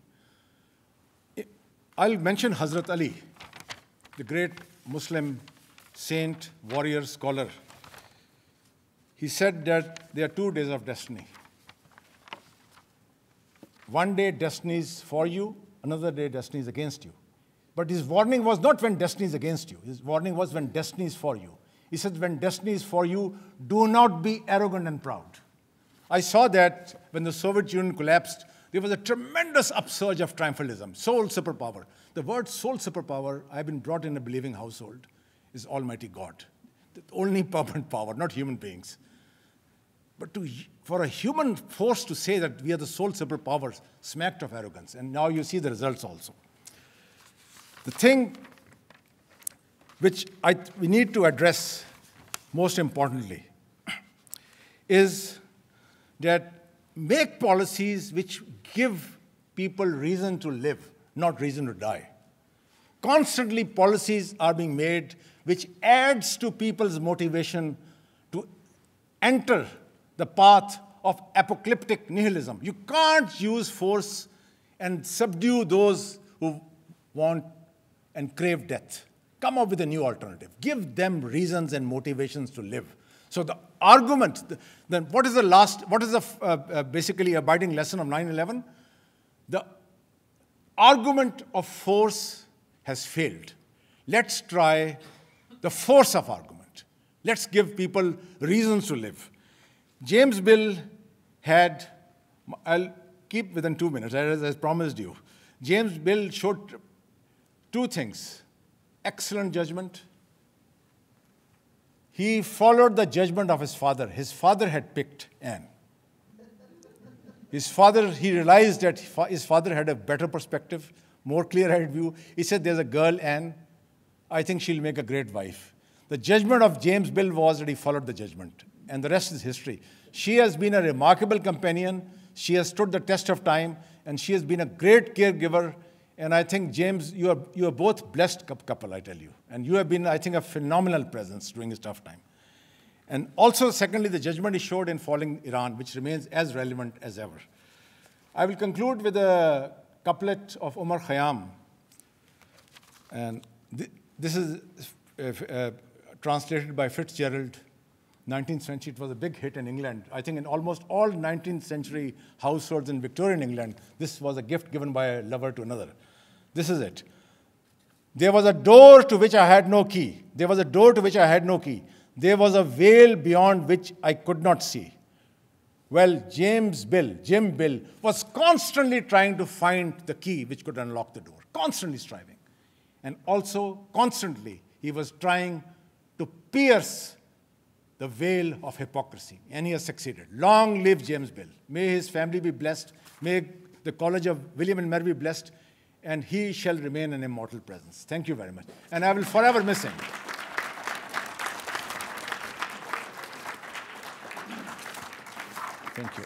I'll mention Hazrat Ali, the great Muslim saint, warrior, scholar. He said that there are two days of destiny. One day destiny is for you, another day destiny is against you. But his warning was not when destiny is against you. His warning was when destiny is for you. He said, when destiny is for you, do not be arrogant and proud. I saw that when the Soviet Union collapsed, there was a tremendous upsurge of triumphalism, sole superpower. The word sole superpower, I've been brought in a believing household, is Almighty God. The only permanent power, not human beings. But to, for a human force to say that we are the sole superpowers, smacked of arrogance. And now you see the results also. The thing which I, we need to address most importantly is that make policies which give people reason to live, not reason to die. Constantly policies are being made which adds to people's motivation to enter the path of apocalyptic nihilism. You can't use force and subdue those who want and crave death. Come up with a new alternative. Give them reasons and motivations to live. So the argument, then what is the last, what is the uh, uh, basically abiding lesson of nine eleven? The argument of force has failed. Let's try the force of argument. Let's give people reasons to live. James Bill had, I'll keep within two minutes, as I promised you. James Bill showed two things: excellent judgment. He followed the judgment of his father. His father had picked Anne. His father, he realized that his father had a better perspective, more clear-headed view. He said, there's a girl, Anne. I think she'll make a great wife. The judgment of James Bill was that he followed the judgment. And the rest is history. She has been a remarkable companion. She has stood the test of time. And she has been a great caregiver. And I think, James, you are, you are both blessed couple, I tell you. And you have been, I think, a phenomenal presence during this tough time. And also, secondly, the judgment he showed in falling Iran, which remains as relevant as ever. I will conclude with a couplet of Omar Khayyam. And th this is uh, uh, translated by Fitzgerald, nineteenth century. It was a big hit in England. I think in almost all nineteenth century households in Victorian England, this was a gift given by a lover to another. This is it. There was a door to which I had no key. There was a door to which I had no key. There was a veil beyond which I could not see. Well, James Bill, Jim Bill, was constantly trying to find the key which could unlock the door, constantly striving. And also, constantly, He was trying to pierce the veil of hypocrisy, and he has succeeded. Long live James Bill. May his family be blessed. May the College of William and Mary be blessed, and he shall remain an immortal presence. Thank you very much. And I will forever miss him. Thank you.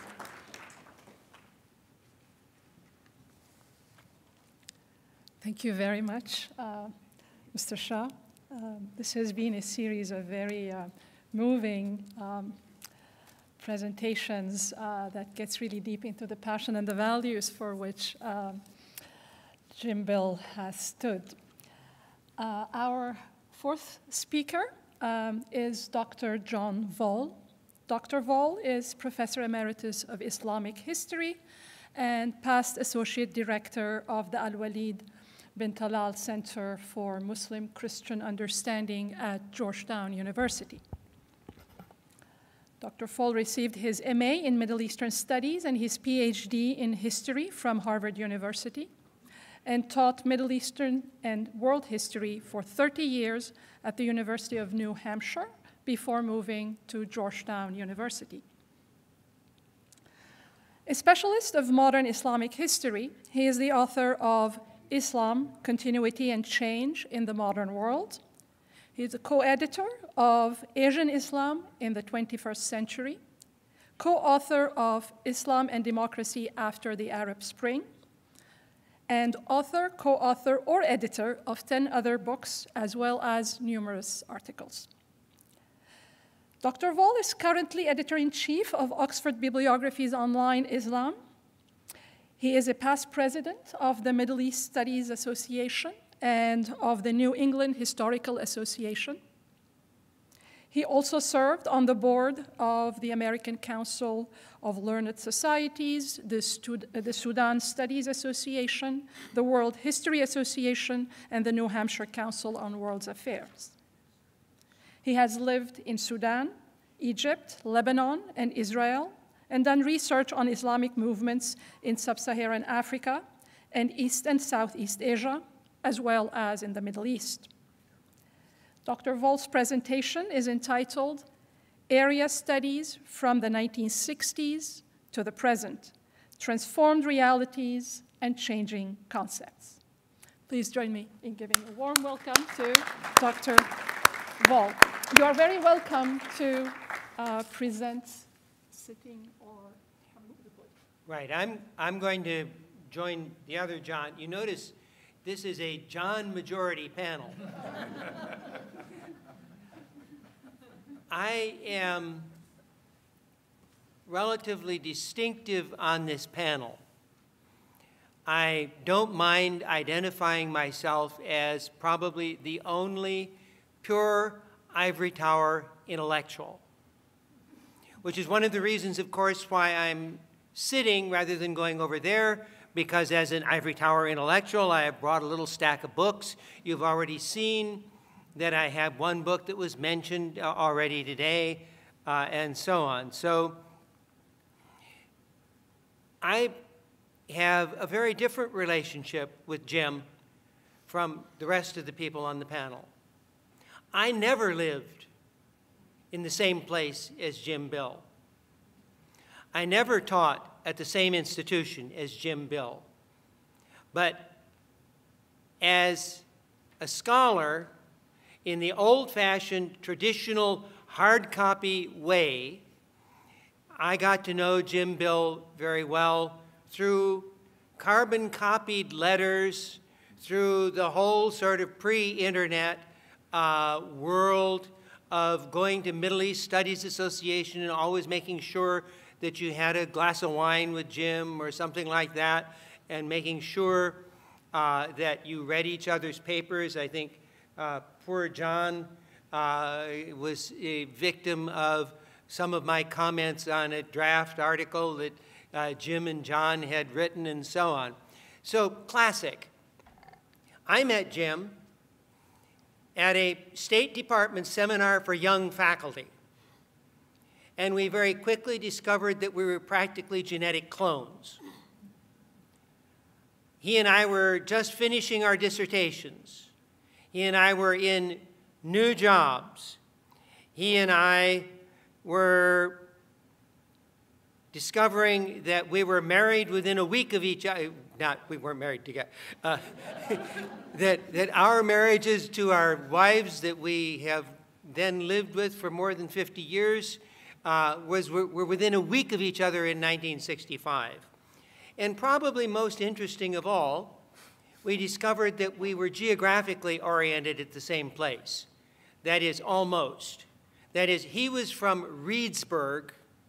Thank you very much, uh, Mister Shah. Uh, this has been a series of very uh, moving um, presentations uh, that gets really deep into the passion and the values for which uh, Jim Bill has stood. Uh, our fourth speaker um, is Doctor John Vall. Doctor Vall is Professor Emeritus of Islamic History and past Associate Director of the Al-Walid bin Talal Center for Muslim-Christian Understanding at Georgetown University. Doctor Vall received his M A in Middle Eastern Studies and his P H D in History from Harvard University, and taught Middle Eastern and world history for thirty years at the University of New Hampshire before moving to Georgetown University. A specialist of modern Islamic history, he is the author of Islam, Continuity and Change in the Modern World. He is a co-editor of Asian Islam in the twenty-first century, co-author of Islam and Democracy After the Arab Spring, and author, co-author, or editor of ten other books, as well as numerous articles. Doctor Vall is currently editor-in-chief of Oxford Bibliography's Online Islam. He is a past president of the Middle East Studies Association and of the New England Historical Association. He also served on the board of the American Council of Learned Societies, the, Stud the Sudan Studies Association, the World History Association, and the New Hampshire Council on World Affairs. He has lived in Sudan, Egypt, Lebanon, and Israel, and done research on Islamic movements in sub-Saharan Africa and East and Southeast Asia, as well as in the Middle East. Doctor Vall's presentation is entitled Area Studies from the nineteen sixties to the Present, Transformed Realities and Changing Concepts. Please join me in giving a warm welcome to Doctor Vall. You are very welcome to uh, present sitting or from the podium. Right, I'm, I'm going to join the other John. You notice this is a John majority panel. I am relatively distinctive on this panel. I don't mind identifying myself as probably the only pure ivory tower intellectual, which is one of the reasons, of course, why I'm sitting rather than going over there, because as an ivory tower intellectual, I have brought a little stack of books. You've already seen that I have one book that was mentioned already today, uh, and so on. So I have a very different relationship with Jim from the rest of the people on the panel. I never lived in the same place as Jim Bill. I never taught at the same institution as Jim Bill. But as a scholar, in the old-fashioned, traditional, hard copy way, I got to know Jim Bill very well through carbon-copied letters, through the whole sort of pre-internet uh, world of going to Middle East Studies Association and always making sure that you had a glass of wine with Jim or something like that, and making sure uh, that you read each other's papers. I think uh, poor John uh, was a victim of some of my comments on a draft article that uh, Jim and John had written and so on. So, classic. I met Jim at a State Department seminar for young faculty. And we very quickly discovered that we were practically genetic clones. He and I were just finishing our dissertations. He and I were in new jobs. He and I were discovering that we were married within a week of each other. Not, we weren't married together. Uh, that, that our marriages to our wives that we have then lived with for more than fifty years uh, was, were, were within a week of each other in nineteen sixty-five. And probably most interesting of all, we discovered that we were geographically oriented at the same place. That is, almost. That is, he was from Reedsburg,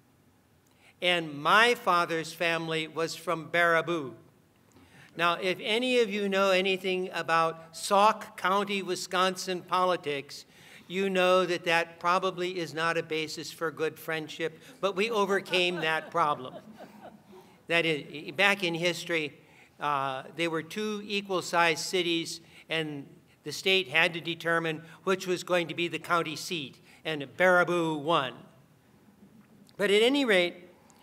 and my father's family was from Baraboo. Now, if any of you know anything about Sauk County, Wisconsin politics, you know that that probably is not a basis for good friendship, but we overcame that problem. That is, back in history, uh, they were two equal-sized cities, and the state had to determine which was going to be the county seat, and Baraboo won. But at any rate,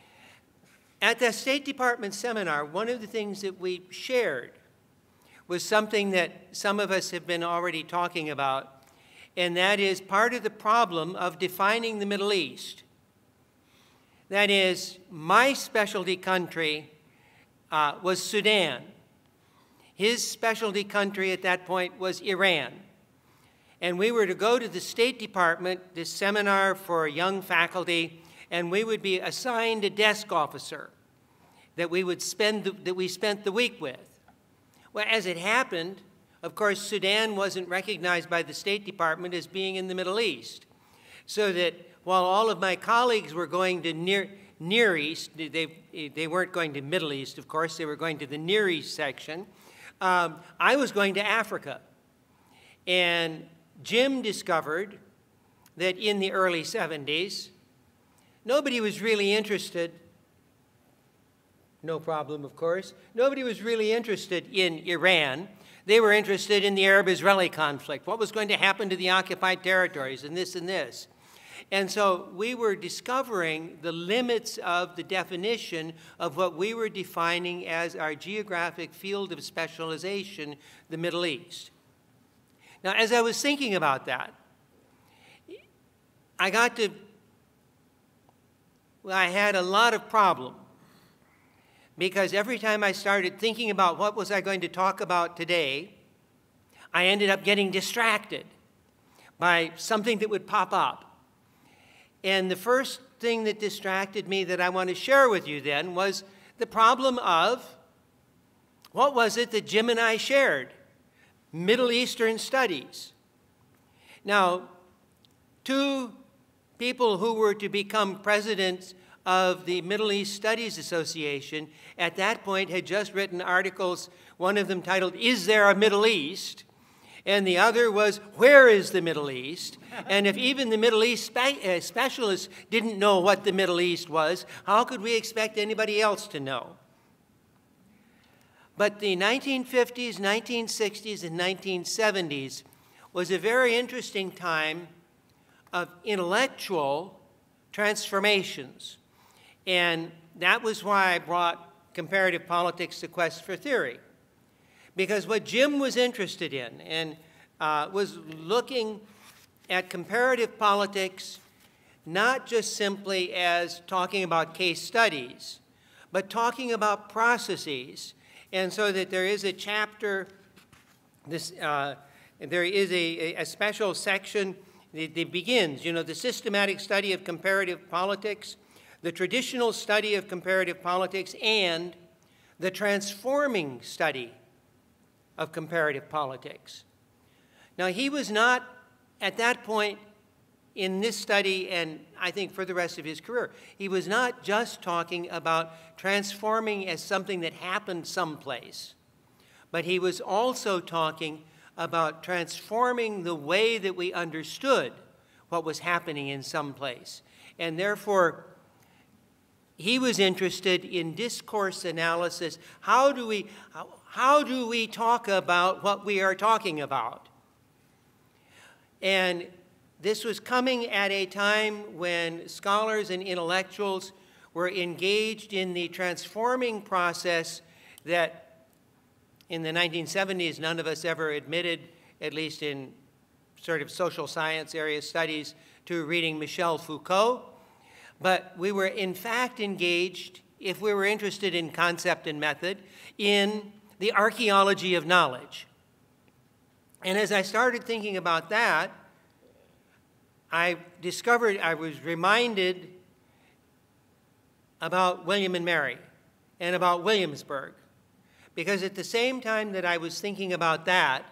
at the State Department seminar, one of the things that we shared was something that some of us have been already talking about, and that is part of the problem of defining the Middle East. That is, my specialty country uh, was Sudan. His specialty country at that point was Iran. And we were to go to the State Department, this seminar for young faculty, and we would be assigned a desk officer that we would spend the, that we spent the week with. Well, as it happened, of course, Sudan wasn't recognized by the State Department as being in the Middle East. So that while all of my colleagues were going to Near, Near East, they, they weren't going to Middle East, of course, they were going to the Near East section, um, I was going to Africa. And Jim discovered that in the early seventies, nobody was really interested, no problem, of course, nobody was really interested in Iran. They were interested in the Arab-Israeli conflict, what was going to happen to the occupied territories, and this and this. And so we were discovering the limits of the definition of what we were defining as our geographic field of specialization, the Middle East. Now, as I was thinking about that, I got to, well, I had a lot of problem, because every time I started thinking about what was I going to talk about today, I ended up getting distracted by something that would pop up. And the first thing that distracted me that I want to share with you then was the problem of what was it that Jim and I shared? Middle Eastern studies. Now, two people who were to become presidents of the Middle East Studies Association at that point had just written articles, one of them titled, "Is There a Middle East?" And the other was, "Where is the Middle East?" And if even the Middle East spe uh, specialists didn't know what the Middle East was, how could we expect anybody else to know? But the nineteen fifties, nineteen sixties, and nineteen seventies was a very interesting time of intellectual transformations. And that was why I brought Comparative Politics: The Quest for Theory. Because what Jim was interested in and uh, was looking at comparative politics not just simply as talking about case studies, but talking about processes. And so that there is a chapter, this, uh, there is a, a special section that, that begins, you know, the systematic study of comparative politics, the traditional study of comparative politics, and the transforming study of comparative politics. Now, he was not, at that point in this study, and I think for the rest of his career, he was not just talking about transforming as something that happened someplace, but he was also talking about transforming the way that we understood what was happening in some place. And therefore, he was interested in discourse analysis. How do we, how, how do we talk about what we are talking about? And this was coming at a time when scholars and intellectuals were engaged in the transforming process that in the nineteen seventies none of us ever admitted, at least in sort of social science area studies to reading Michel Foucault. But we were in fact engaged, if we were interested in concept and method, in the archaeology of knowledge. And as I started thinking about that, I discovered, I was reminded about William and Mary and about Williamsburg. Because at the same time that I was thinking about that,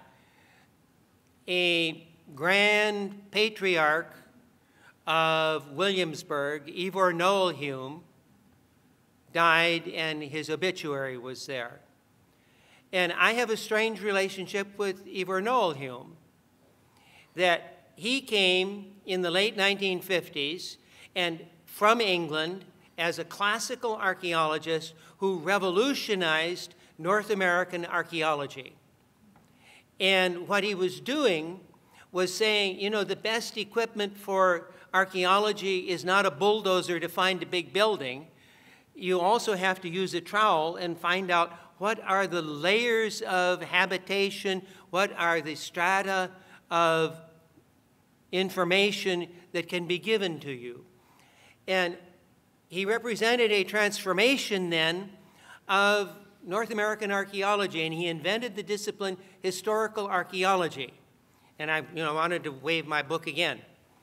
a grand patriarch of Williamsburg, Ivor Noel Hume, died and his obituary was there. And I have a strange relationship with Ivor Noel Hume, that he came in the late nineteen fifties and from England as a classical archaeologist who revolutionized North American archaeology. And what he was doing was saying, you know, the best equipment for archaeology is not a bulldozer to find a big building. You also have to use a trowel and find out what are the layers of habitation, what are the strata of information that can be given to you. And he represented a transformation then of North American archaeology, and he invented the discipline historical archaeology. And I you know, wanted to wave my book again.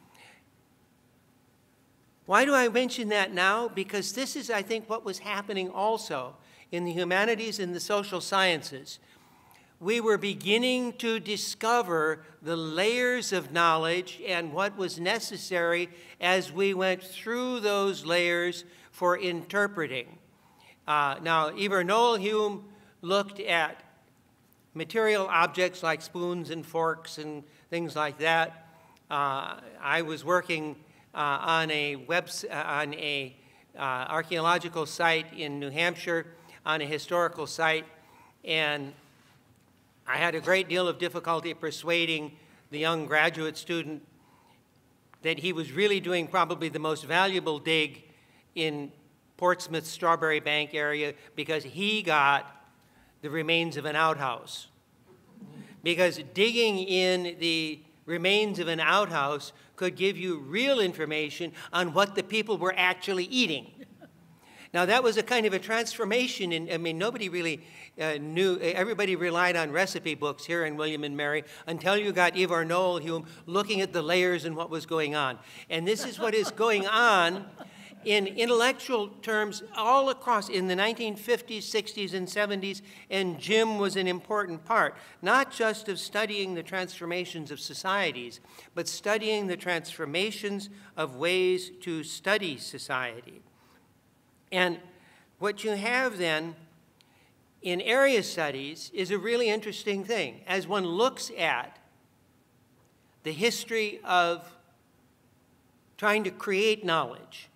Why do I mention that now? Because this is, I think, what was happening also in the humanities and the social sciences. We were beginning to discover the layers of knowledge and what was necessary as we went through those layers for interpreting. Uh, now, Ivor Noel Hume looked at material objects like spoons and forks and things like that. Uh, I was working uh, on a web on a uh, archaeological site in New Hampshire, on a historical site, and I had a great deal of difficulty persuading the young graduate student that he was really doing probably the most valuable dig in Portsmouth's Strawberry Bank area because he got the remains of an outhouse. Because digging in the remains of an outhouse could give you real information on what the people were actually eating. Now, that was a kind of a transformation in, I mean, nobody really uh, knew, everybody relied on recipe books here in William and Mary until you got Ivor Noel Hume looking at the layers and what was going on. And this is what is going on in intellectual terms all across in the nineteen fifties, sixties, and seventies, and Jim was an important part, not just of studying the transformations of societies, but studying the transformations of ways to study society. And what you have then in area studies is a really interesting thing. As one looks at the history of trying to create knowledge,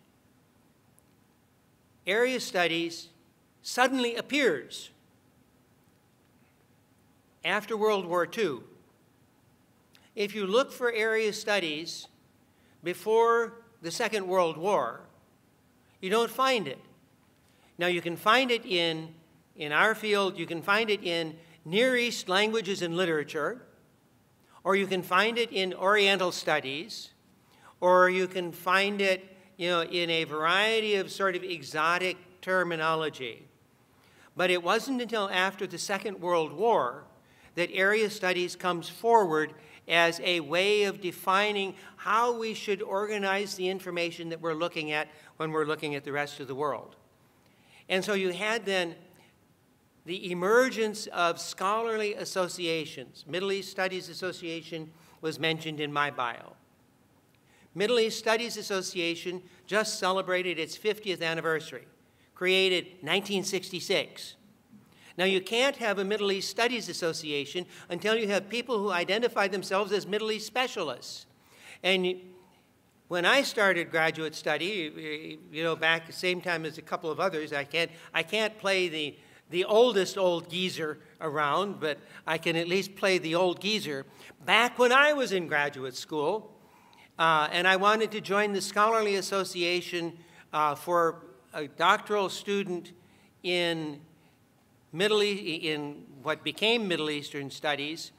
area studies suddenly appears after World War Two. If you look for area studies before the Second World War, you don't find it. Now, you can find it in, in our field, you can find it in Near East languages and literature, or you can find it in Oriental studies, or you can find it you know, in a variety of sort of exotic terminology. But it wasn't until after the Second World War that area studies comes forward as a way of defining how we should organize the information that we're looking at when we're looking at the rest of the world. And so you had then the emergence of scholarly associations. Middle East Studies Association was mentioned in my bio. Middle East Studies Association just celebrated its fiftieth anniversary, created nineteen sixty-six. Now, you can't have a Middle East Studies Association until you have people who identify themselves as Middle East specialists. And when I started graduate study, you know, back the same time as a couple of others, I can't, I can't play the, the oldest old geezer around, but I can at least play the old geezer. Back when I was in graduate school, uh, and I wanted to join the Scholarly Association uh, for a doctoral student in Middle East, in what became Middle Eastern Studies,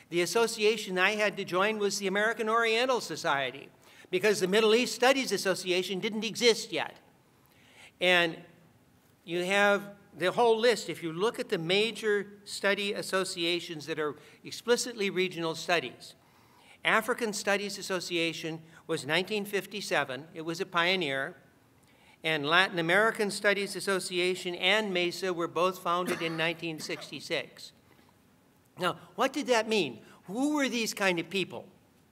The association I had to join was the American Oriental Society, because the Middle East Studies Association didn't exist yet. And you have the whole list. If you look at the major study associations that are explicitly regional studies, African Studies Association was nineteen fifty-seven. It was a pioneer. And Latin American Studies Association and MESA were both founded in nineteen sixty-six. Now, what did that mean? Who were these kind of people?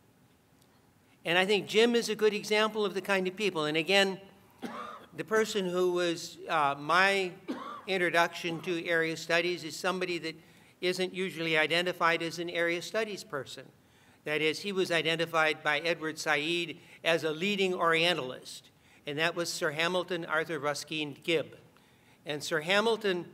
And I think Jim is a good example of the kind of people. And again, the person who was uh, my introduction to area studies is somebody that isn't usually identified as an area studies person. That is, he was identified by Edward Said as a leading Orientalist, and that was Sir Hamilton Arthur Ruskin Gibb. And Sir Hamilton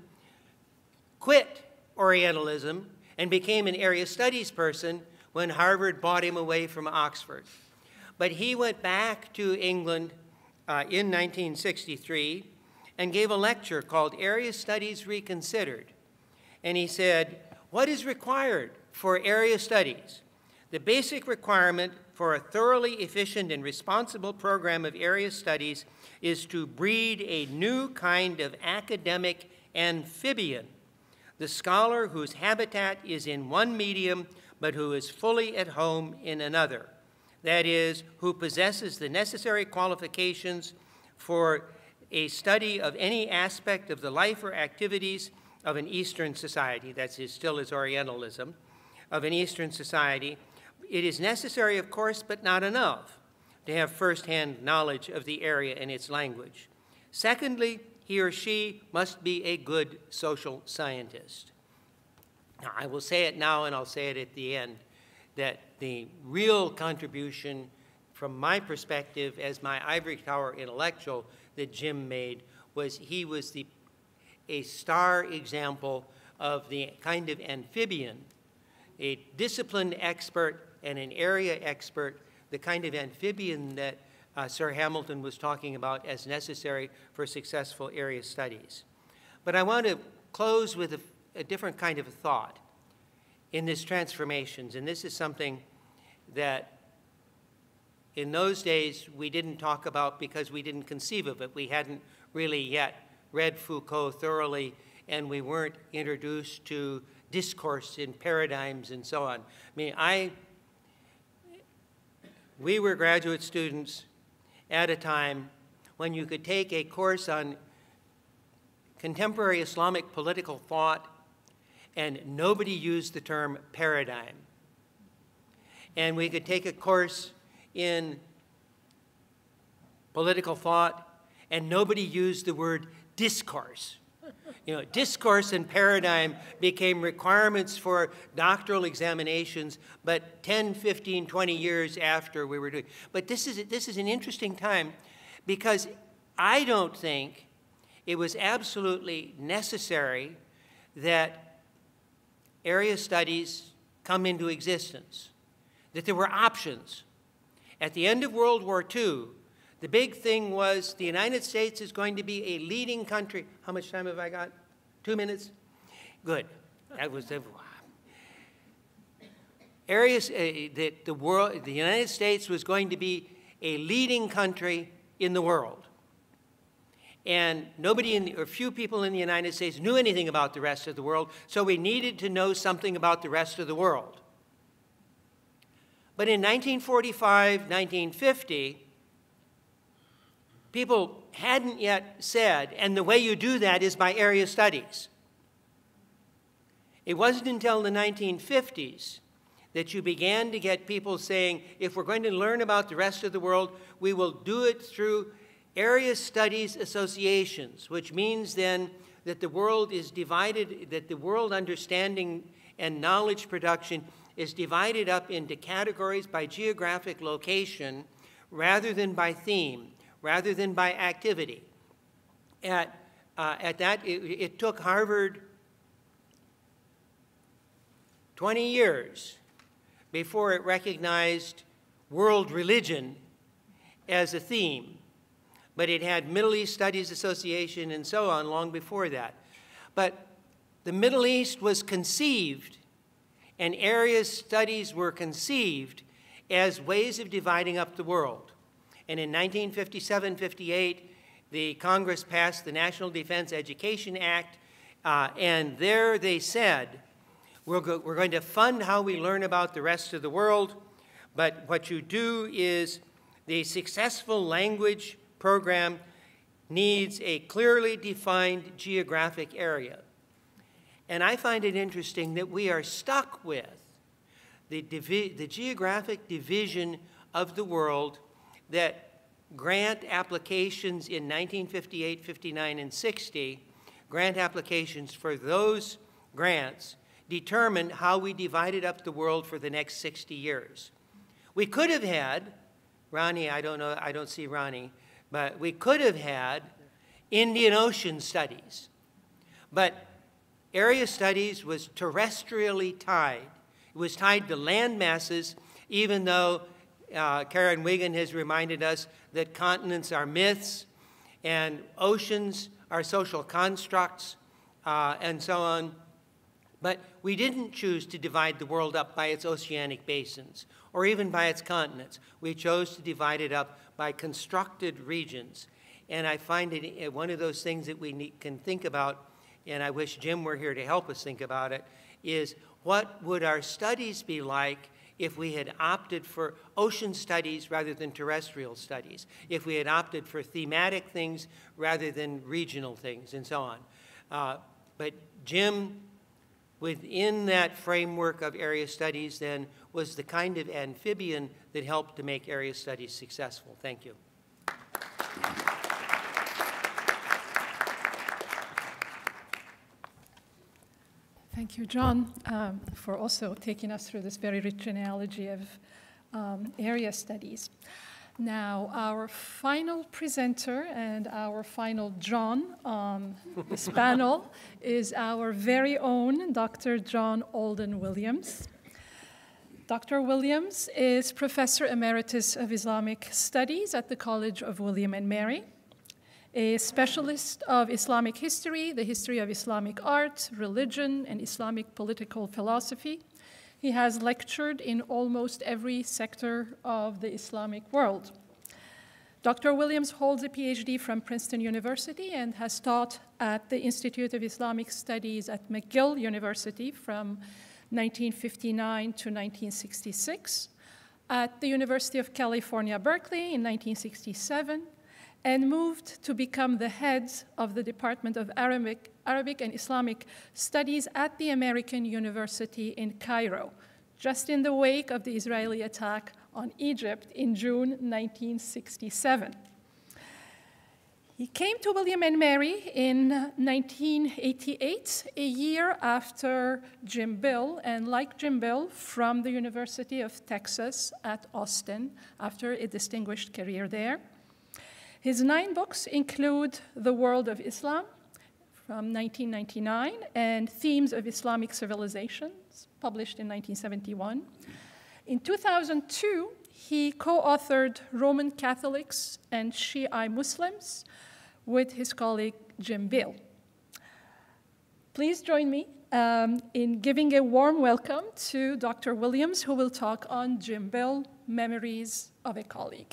quit Orientalism and became an area studies person when Harvard bought him away from Oxford. But he went back to England uh, in nineteen sixty-three and gave a lecture called Area Studies Reconsidered. And he said, what is required for area studies? The basic requirement for a thoroughly efficient and responsible program of area studies is to breed a new kind of academic amphibian, the scholar whose habitat is in one medium but who is fully at home in another. That is, who possesses the necessary qualifications for a study of any aspect of the life or activities of an Eastern society, that's his, still his Orientalism, of an Eastern society. It is necessary, of course, but not enough to have firsthand knowledge of the area and its language. Secondly, he or she must be a good social scientist. Now, I will say it now and I'll say it at the end, that the real contribution from my perspective as my ivory tower intellectual that Jim made was he was the, a star example of the kind of amphibian, a disciplined expert and an area expert, the kind of amphibian that uh, Sir Hamilton was talking about as necessary for successful area studies. But I want to close with a, a different kind of a thought in this transformations, and this is something that in those days we didn't talk about because we didn't conceive of it. We hadn't really yet read Foucault thoroughly, and we weren't introduced to discourse in paradigms and so on. I mean, I, we were graduate students at a time when you could take a course on contemporary Islamic political thought and nobody used the term paradigm. And we could take a course in political thought and nobody used the word discourse. You know, discourse and paradigm became requirements for doctoral examinations, but ten, fifteen, twenty years after we were doing. But this is, this is an interesting time because I don't think it was absolutely necessary that area studies come into existence, that there were options. At the end of World War Two, the big thing was the United States is going to be a leading country. How much time have I got? Two minutes? Good. That was the areas uh, that the world, the United States was going to be a leading country in the world. And nobody in the, or few people in the United States knew anything about the rest of the world, so we needed to know something about the rest of the world. But in nineteen forty-five, nineteen fifty, people hadn't yet said, and the way you do that is by area studies. It wasn't until the nineteen fifties that you began to get people saying, if we're going to learn about the rest of the world, we will do it through area studies associations, which means then that the world is divided, that the world understanding and knowledge production is divided up into categories by geographic location rather than by theme, rather than by activity. At, uh, at that, it, it took Harvard twenty years before it recognized world religion as a theme. But it had Middle East Studies Association and so on long before that. But the Middle East was conceived and area studies were conceived as ways of dividing up the world. And in nineteen fifty-seven fifty-eight, the Congress passed the National Defense Education Act, uh, and there they said, we're, go we're going to fund how we learn about the rest of the world, but what you do is the successful language program needs a clearly defined geographic area. And I find it interesting that we are stuck with the, the geographic division of the world that grant applications in nineteen fifty-eight, fifty-nine, and sixty, grant applications for those grants determined how we divided up the world for the next sixty years. We could have had, Ronnie, I don't know, I don't see Ronnie, but we could have had Indian Ocean studies. But area studies was terrestrially tied. It was tied to land masses, even though uh, Karen Wigan has reminded us that continents are myths and oceans are social constructs uh, and so on. But we didn't choose to divide the world up by its oceanic basins or even by its continents. We chose to divide it up by constructed regions. And I find it one of those things that we need, can think about, and I wish Jim were here to help us think about it, is what would our studies be like if we had opted for ocean studies rather than terrestrial studies, if we had opted for thematic things rather than regional things, and so on. Uh, but Jim, within that framework of area studies, then, was the kind of amphibian that helped to make area studies successful. Thank you. Thank you, John, um, for also taking us through this very rich genealogy of um, area studies. Now, our final presenter and our final John on this panel is our very own Doctor John Alden Williams. Doctor Williams is Professor Emeritus of Islamic Studies at the College of William and Mary, a specialist of Islamic history, the history of Islamic art, religion, and Islamic political philosophy. He has lectured in almost every sector of the Islamic world. Doctor Williams holds a PhD from Princeton University and has taught at the Institute of Islamic Studies at McGill University from nineteen fifty-nine to nineteen sixty-six, at the University of California, Berkeley in nineteen sixty-seven, and moved to become the head of the Department of Arabic, Arabic and Islamic Studies at the American University in Cairo, just in the wake of the Israeli attack on Egypt in June nineteen sixty-seven. He came to William and Mary in nineteen eighty-eight, a year after Jim Bill, and like Jim Bill, from the University of Texas at Austin, after a distinguished career there. His nine books include The World of Islam from nineteen ninety-nine and Themes of Islamic Civilizations, published in nineteen seventy-one. In two thousand two, he co-authored Roman Catholics and Shiite Muslims with his colleague Jim Bill. Please join me um, in giving a warm welcome to Doctor Williams, who will talk on Jim Bill, Memories of a Colleague.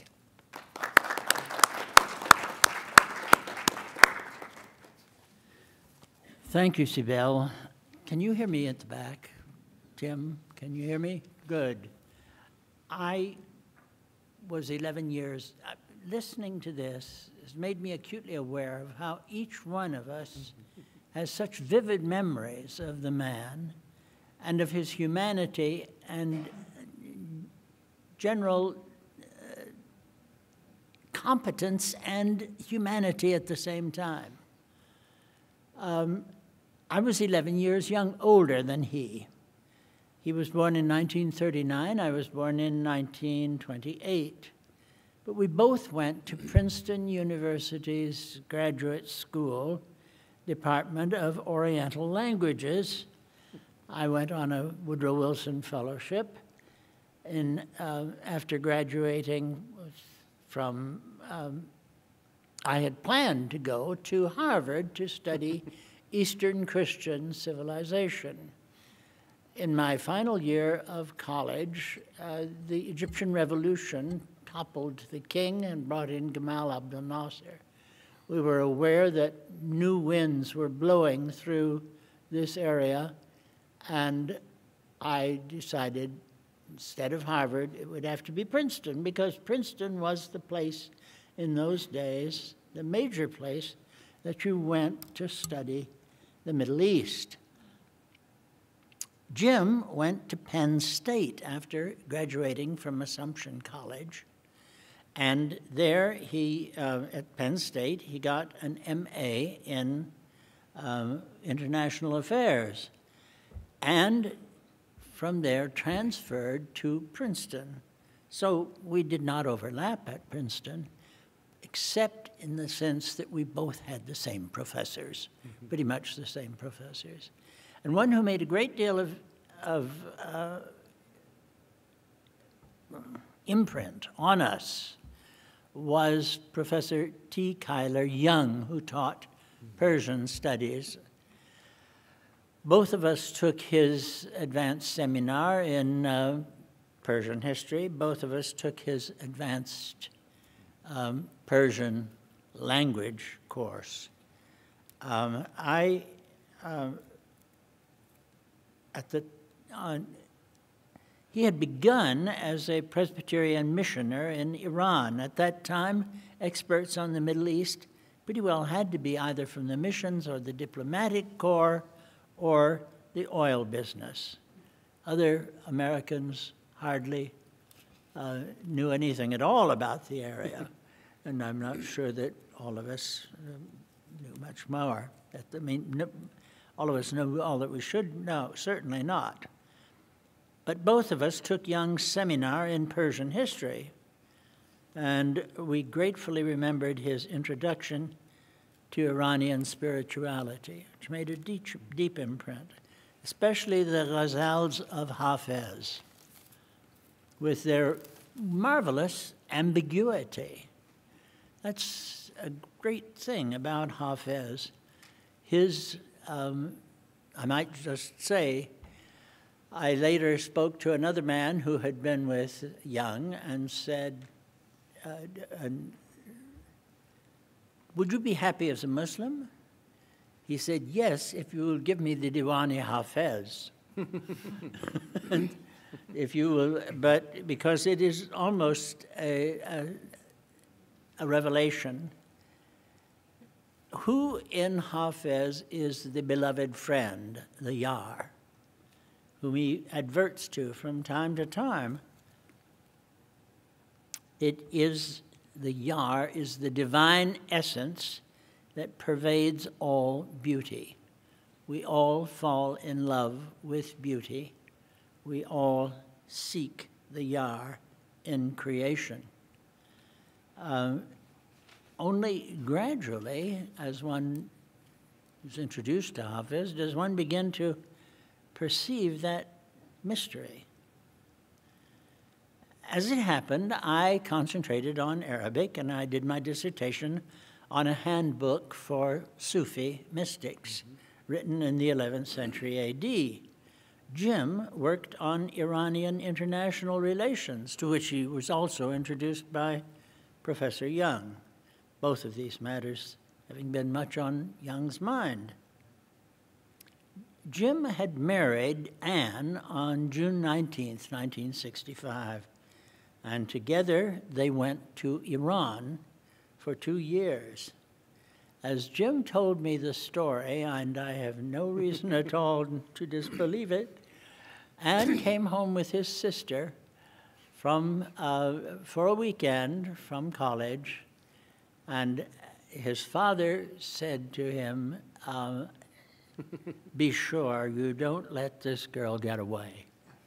Thank you, Sibel. Can you hear me at the back? Jim, can you hear me? Good. I was eleven years, uh, listening to this has made me acutely aware of how each one of us has such vivid memories of the man and of his humanity and general uh, competence and humanity at the same time. Um, I was eleven years young, older than he. He was born in nineteen thirty-nine, I was born in nineteen twenty-eight. But we both went to Princeton University's graduate school, Department of Oriental Languages. I went on a Woodrow Wilson Fellowship in, uh, after graduating from, um, I had planned to go to Harvard to study Eastern Christian civilization. in my final year of college, uh, the Egyptian revolution toppled the king and brought in Gamal Abdel Nasser. We were aware that new winds were blowing through this area, and I decided instead of Harvard, it would have to be Princeton, because Princeton was the place in those days, the major place that you went to study the Middle East. Jim went to Penn State after graduating from Assumption College. And there he, uh, at Penn State, he got an M A in um, International Affairs. And from there transferred to Princeton. So we did not overlap at Princeton, except in the sense that we both had the same professors, mm-hmm. pretty much the same professors. And one who made a great deal of, of uh, imprint on us was Professor T. Kyler Young, who taught Persian studies. Both of us took his advanced seminar in uh, Persian history. Both of us took his advanced um, Persian language course. Um, I, uh, at the, uh, he had begun as a Presbyterian missioner in Iran. At that time, experts on the Middle East pretty well had to be either from the missions or the diplomatic corps or the oil business. Other Americans hardly uh, knew anything at all about the area, and I'm not sure that all of us uh, knew much more. I mean, no, all of us knew all that we should know, certainly not. But both of us took Young's seminar in Persian history, and we gratefully remembered his introduction to Iranian spirituality, which made a deep, deep imprint, especially the ghazals of Hafez, with their marvelous ambiguity. That's a great thing about Hafez. His, um, I might just say, I later spoke to another man who had been with Young and said, uh, uh, would you be happy as a Muslim? He said, yes, if you will give me the Diwani Hafez. And if you will, but because it is almost a, a, a revelation. Who in Hafez is the beloved friend, the Yar, whom he adverts to from time to time? It is, the Yar is the divine essence that pervades all beauty. We all fall in love with beauty. We all seek the Yar in creation. Uh, only gradually, as one is introduced to Hafiz, does one begin to perceive that mystery. As it happened, I concentrated on Arabic, and I did my dissertation on a handbook for Sufi mystics, mm-hmm. written in the eleventh century A D. Jim worked on Iranian international relations, to which he was also introduced by Professor Young, both of these matters having been much on Young's mind. Jim had married Anne on June nineteenth, nineteen sixty-five, and together they went to Iran for two years. As Jim told me the story, and I have no reason at all to disbelieve it, Anne came home with his sister from, uh, for a weekend from college, and his father said to him, uh, be sure you don't let this girl get away.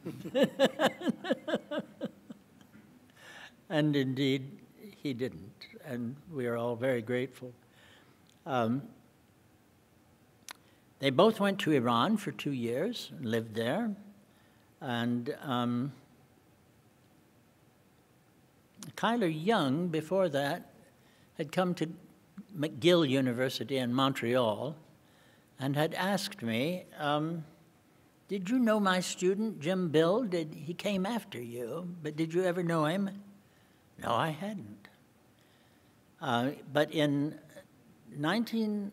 And indeed, he didn't, and we are all very grateful. Um, they both went to Iran for two years, and lived there, and um, Kyler Young, before that, had come to McGill University in Montreal and had asked me, um, did you know my student, Jim Bill? Did, he came after you, but did you ever know him? No, I hadn't. Uh, but in nineteen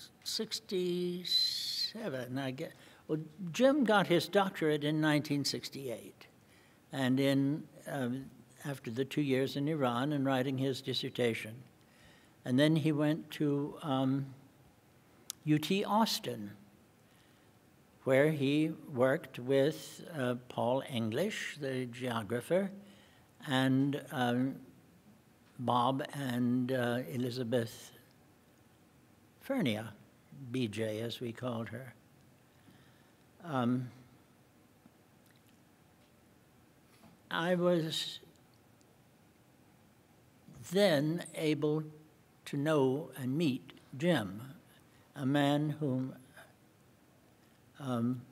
sixty-seven, I guess, well, Jim got his doctorate in nineteen sixty-eight. And in, um, after the two years in Iran and writing his dissertation. And then he went to um, U T Austin, where he worked with uh, Paul English, the geographer, and um, Bob and uh, Elizabeth Fernia, B J as we called her. Um, I was then able to know and meet Jim, a man whom um,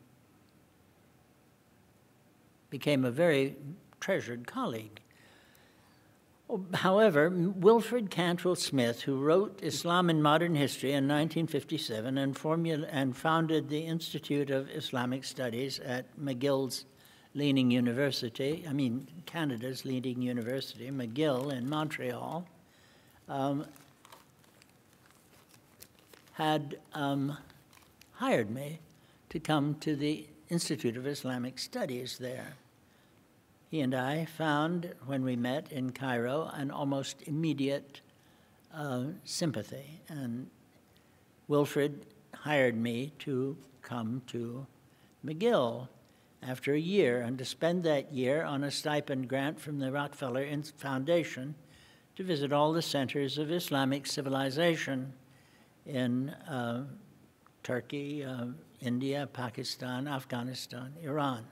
became a very treasured colleague. However, Wilfred Cantwell Smith, who wrote Islam in Modern History in nineteen fifty-seven and, formula and founded the Institute of Islamic Studies at McGill's leading university, I mean Canada's leading university, McGill in Montreal, um, had um, hired me to come to the Institute of Islamic Studies there. He and I found, when we met in Cairo, an almost immediate uh, sympathy. And Wilfred hired me to come to McGill after a year, and to spend that year on a stipend grant from the Rockefeller Foundation to visit all the centers of Islamic civilization in uh, Turkey, uh, India, Pakistan, Afghanistan, Iran.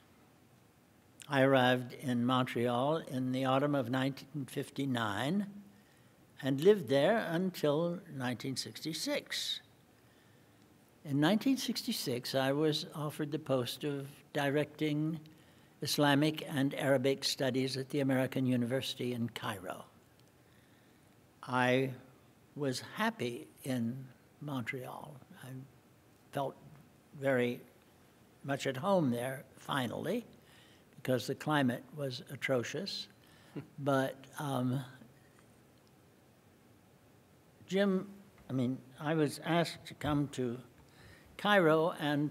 I arrived in Montreal in the autumn of nineteen fifty-nine and lived there until nineteen sixty-six. In nineteen sixty-six, I was offered the post of directing Islamic and Arabic studies at the American University in Cairo. I was happy in Montreal. I felt very much at home there, finally, because the climate was atrocious. But um, Jim, I mean, I was asked to come to Cairo, and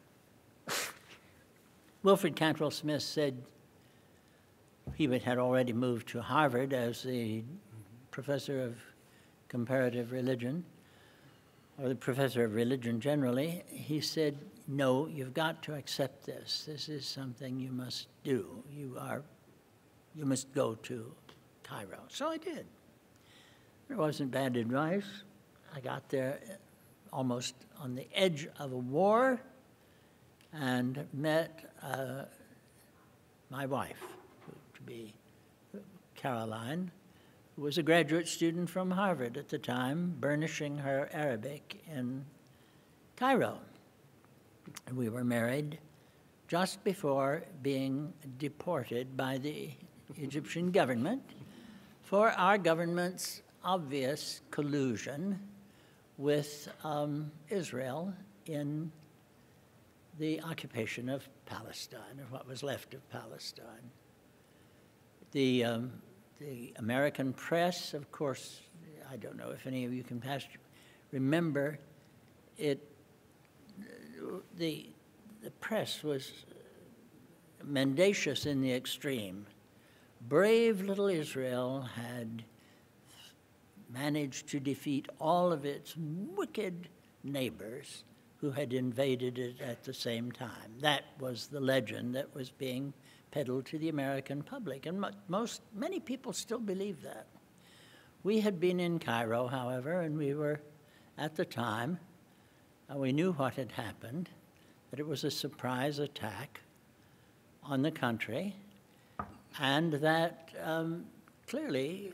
Wilfred Cantwell Smith said he had already moved to Harvard as the professor of comparative religion, or the professor of religion generally. He said, no, you've got to accept this. This is something you must do. You are, you must go to Cairo. So I did. It wasn't bad advice. I got there almost on the edge of a war and met uh, my wife, to be Caroline, who was a graduate student from Harvard at the time, burnishing her Arabic in Cairo. We were married just before being deported by the Egyptian government for our government's obvious collusion with um, Israel in the occupation of Palestine, or what was left of Palestine. The, um, the American press, of course, I don't know if any of you can pass, remember it. The, the press was mendacious in the extreme. Brave little Israel had managed to defeat all of its wicked neighbors who had invaded it at the same time. That was the legend that was being peddled to the American public, and most, many people still believe that. We had been in Cairo, however, and we were, at the time, uh, we knew what had happened, that it was a surprise attack on the country, and that um, clearly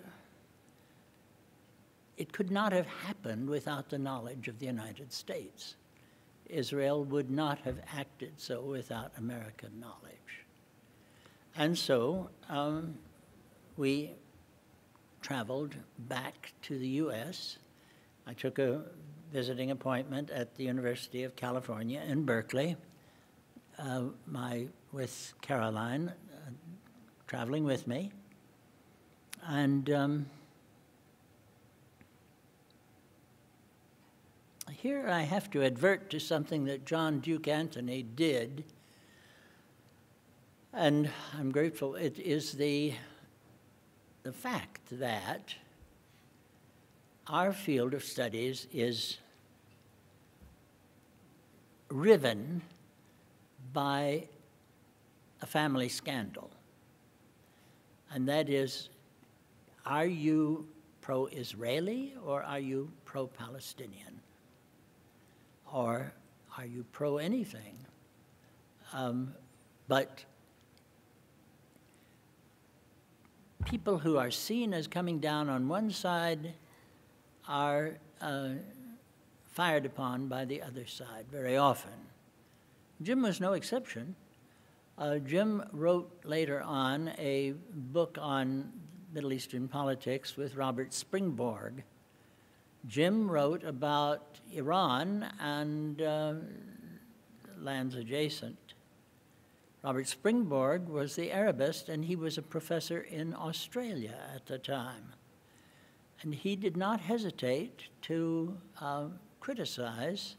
it could not have happened without the knowledge of the United States. Israel would not have acted so without American knowledge. And so um, we traveled back to the U S. I took a visiting appointment at the University of California in Berkeley, uh, my, with Caroline uh, traveling with me. And um, here I have to advert to something that John Duke Anthony did, and I'm grateful. It is the, the fact that our field of studies is riven by a family scandal, and that is, are you pro-Israeli or are you pro-Palestinian? Or are you pro-anything? Um, but people who are seen as coming down on one side are uh, fired upon by the other side very often. Jim was no exception. Uh, Jim wrote later on a book on Middle Eastern politics with Robert Springborg. Jim wrote about Iran and uh, lands adjacent. Robert Springborg was the Arabist, and he was a professor in Australia at the time. And he did not hesitate to uh, criticize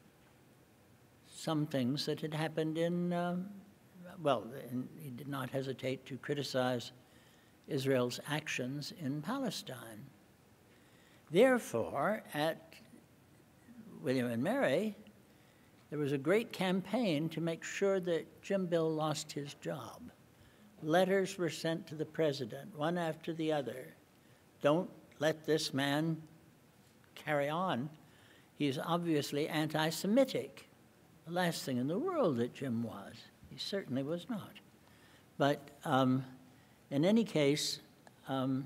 some things that had happened in, uh, well, in, he did not hesitate to criticize Israel's actions in Palestine. Therefore, at William and Mary, there was a great campaign to make sure that Jim Bill lost his job. Letters were sent to the president, one after the other. Don't let this man carry on. He's obviously anti-Semitic. The last thing in the world that Jim was. He certainly was not. But um, in any case, um,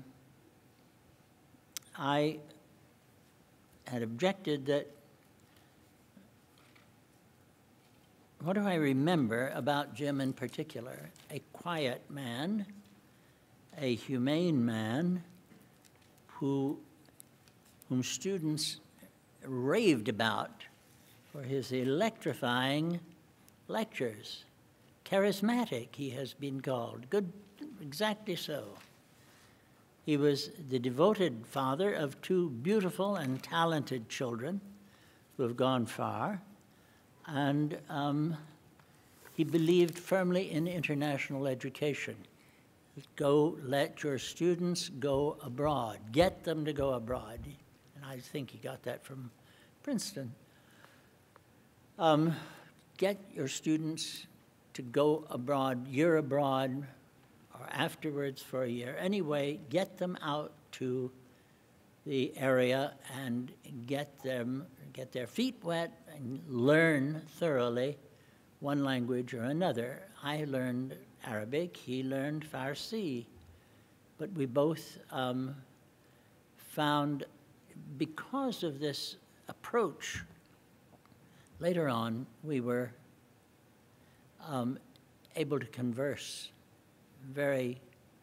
I had objected that, what do I remember about Jim in particular? A quiet man, a humane man, who, whom students raved about for his electrifying lectures. Charismatic, he has been called. Good, exactly so. He was the devoted father of two beautiful and talented children who have gone far, and um, he believed firmly in international education. Go, let your students go abroad. Get them to go abroad. And I think he got that from Princeton. Um, get your students to go abroad, year abroad, or afterwards for a year. Anyway, get them out to the area and get them, get their feet wet and learn thoroughly one language or another. I learned Arabic, he learned Farsi, but we both um, found, because of this approach, later on we were um, able to converse very,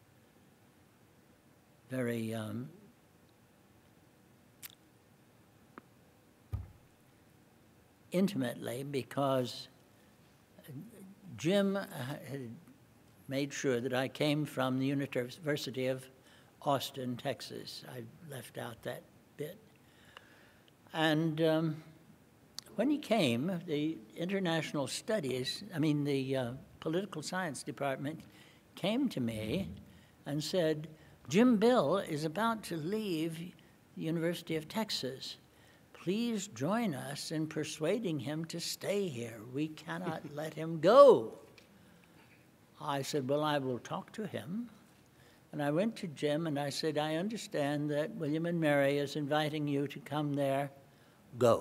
very um, intimately, because Jim had made sure that I came from the University of Austin, Texas. I left out that bit. And um, when he came, the international studies, I mean the uh, political science department, came to me and said, Jim Bill is about to leave the University of Texas. Please join us in persuading him to stay here. We cannot let him go. I said, well, I will talk to him. And I went to Jim and I said, I understand that William and Mary is inviting you to come there. Go.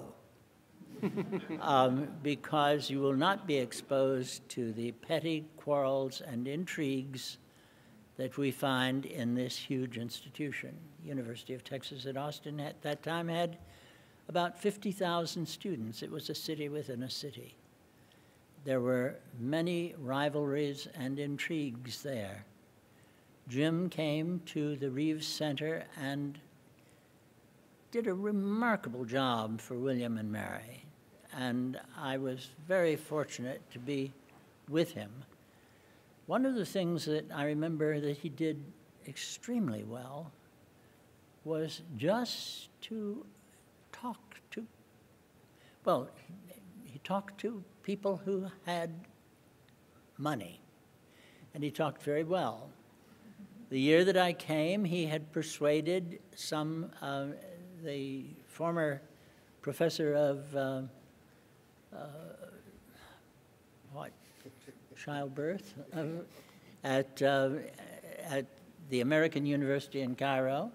um, because you will not be exposed to the petty quarrels and intrigues that we find in this huge institution. University of Texas at Austin at that time had about fifty thousand students. It was a city within a city. There were many rivalries and intrigues there. Jim came to the Reeves Center and did a remarkable job for William and Mary. And I was very fortunate to be with him. One of the things that I remember that he did extremely well was just to talk to, well, he talked to people who had money, and he talked very well. The year that I came, he had persuaded some, uh, the former professor of, uh, uh, what, childbirth uh, at, uh, at the American University in Cairo.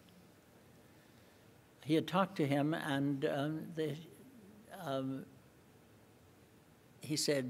He had talked to him, and um, the, um, he said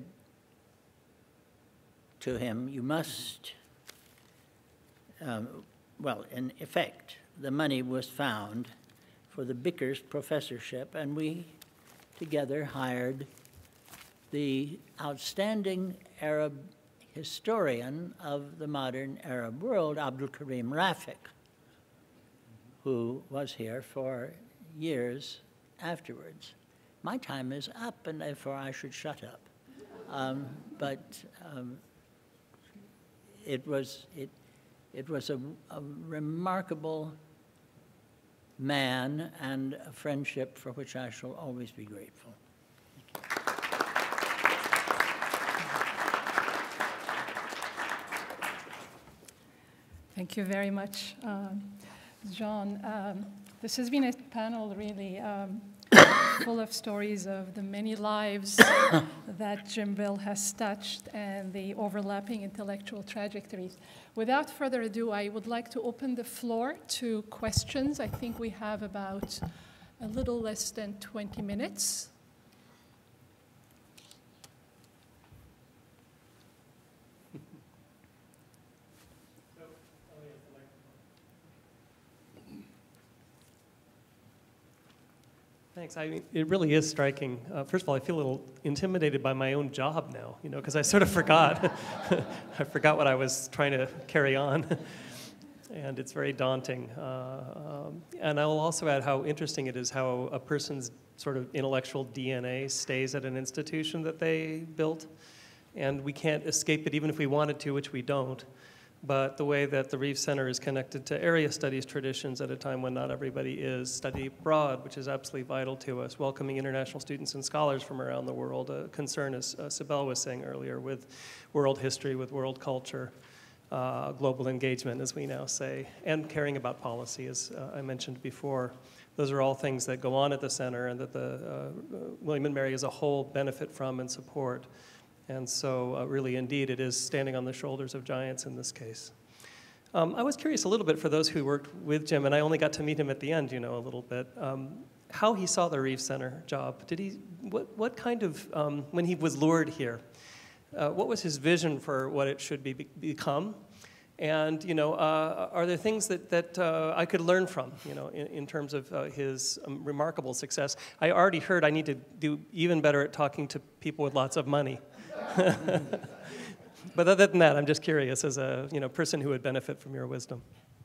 to him, you must, um, well, in effect, the money was found for the Bickers professorship, and we together hired the outstanding Arab historian of the modern Arab world, Abdul Karim Rafik, who was here for years afterwards. My time is up, and therefore I should shut up. Um, but um, it was it it was a, a remarkable man and a friendship for which I shall always be grateful. Thank you very much, um, John. Um, this has been a panel really um, full of stories of the many lives that Jim Bill has touched and the overlapping intellectual trajectories. Without further ado, I would like to open the floor to questions. I think we have about a little less than twenty minutes. Thanks. I mean, it really is striking. Uh, first of all, I feel a little intimidated by my own job now, you know, because I sort of forgot. I forgot what I was trying to carry on. And it's very daunting. Uh, um, and I will also add how interesting it is how a person's sort of intellectual D N A stays at an institution that they built. And we can't escape it even if we wanted to, which we don't. But the way that the Reeves Center is connected to area studies traditions at a time when not everybody is, study abroad, which is absolutely vital to us, welcoming international students and scholars from around the world, a concern, as uh, Sibel was saying earlier, with world history, with world culture, uh, global engagement, as we now say, and caring about policy, as uh, I mentioned before. Those are all things that go on at the center and that the uh, William and Mary as a whole benefit from and support. And so uh, really, indeed, it is standing on the shoulders of giants in this case. Um, I was curious a little bit for those who worked with Jim, and I only got to meet him at the end, you know, a little bit, um, how he saw the Reeves Center job. Did he, what, what kind of, um, when he was lured here, uh, what was his vision for what it should be, become? And, you know, uh, are there things that, that uh, I could learn from, you know, in, in terms of uh, his um, remarkable success? I already heard I need to do even better at talking to people with lots of money. But other than that, I'm just curious as a you know, person who would benefit from your wisdom.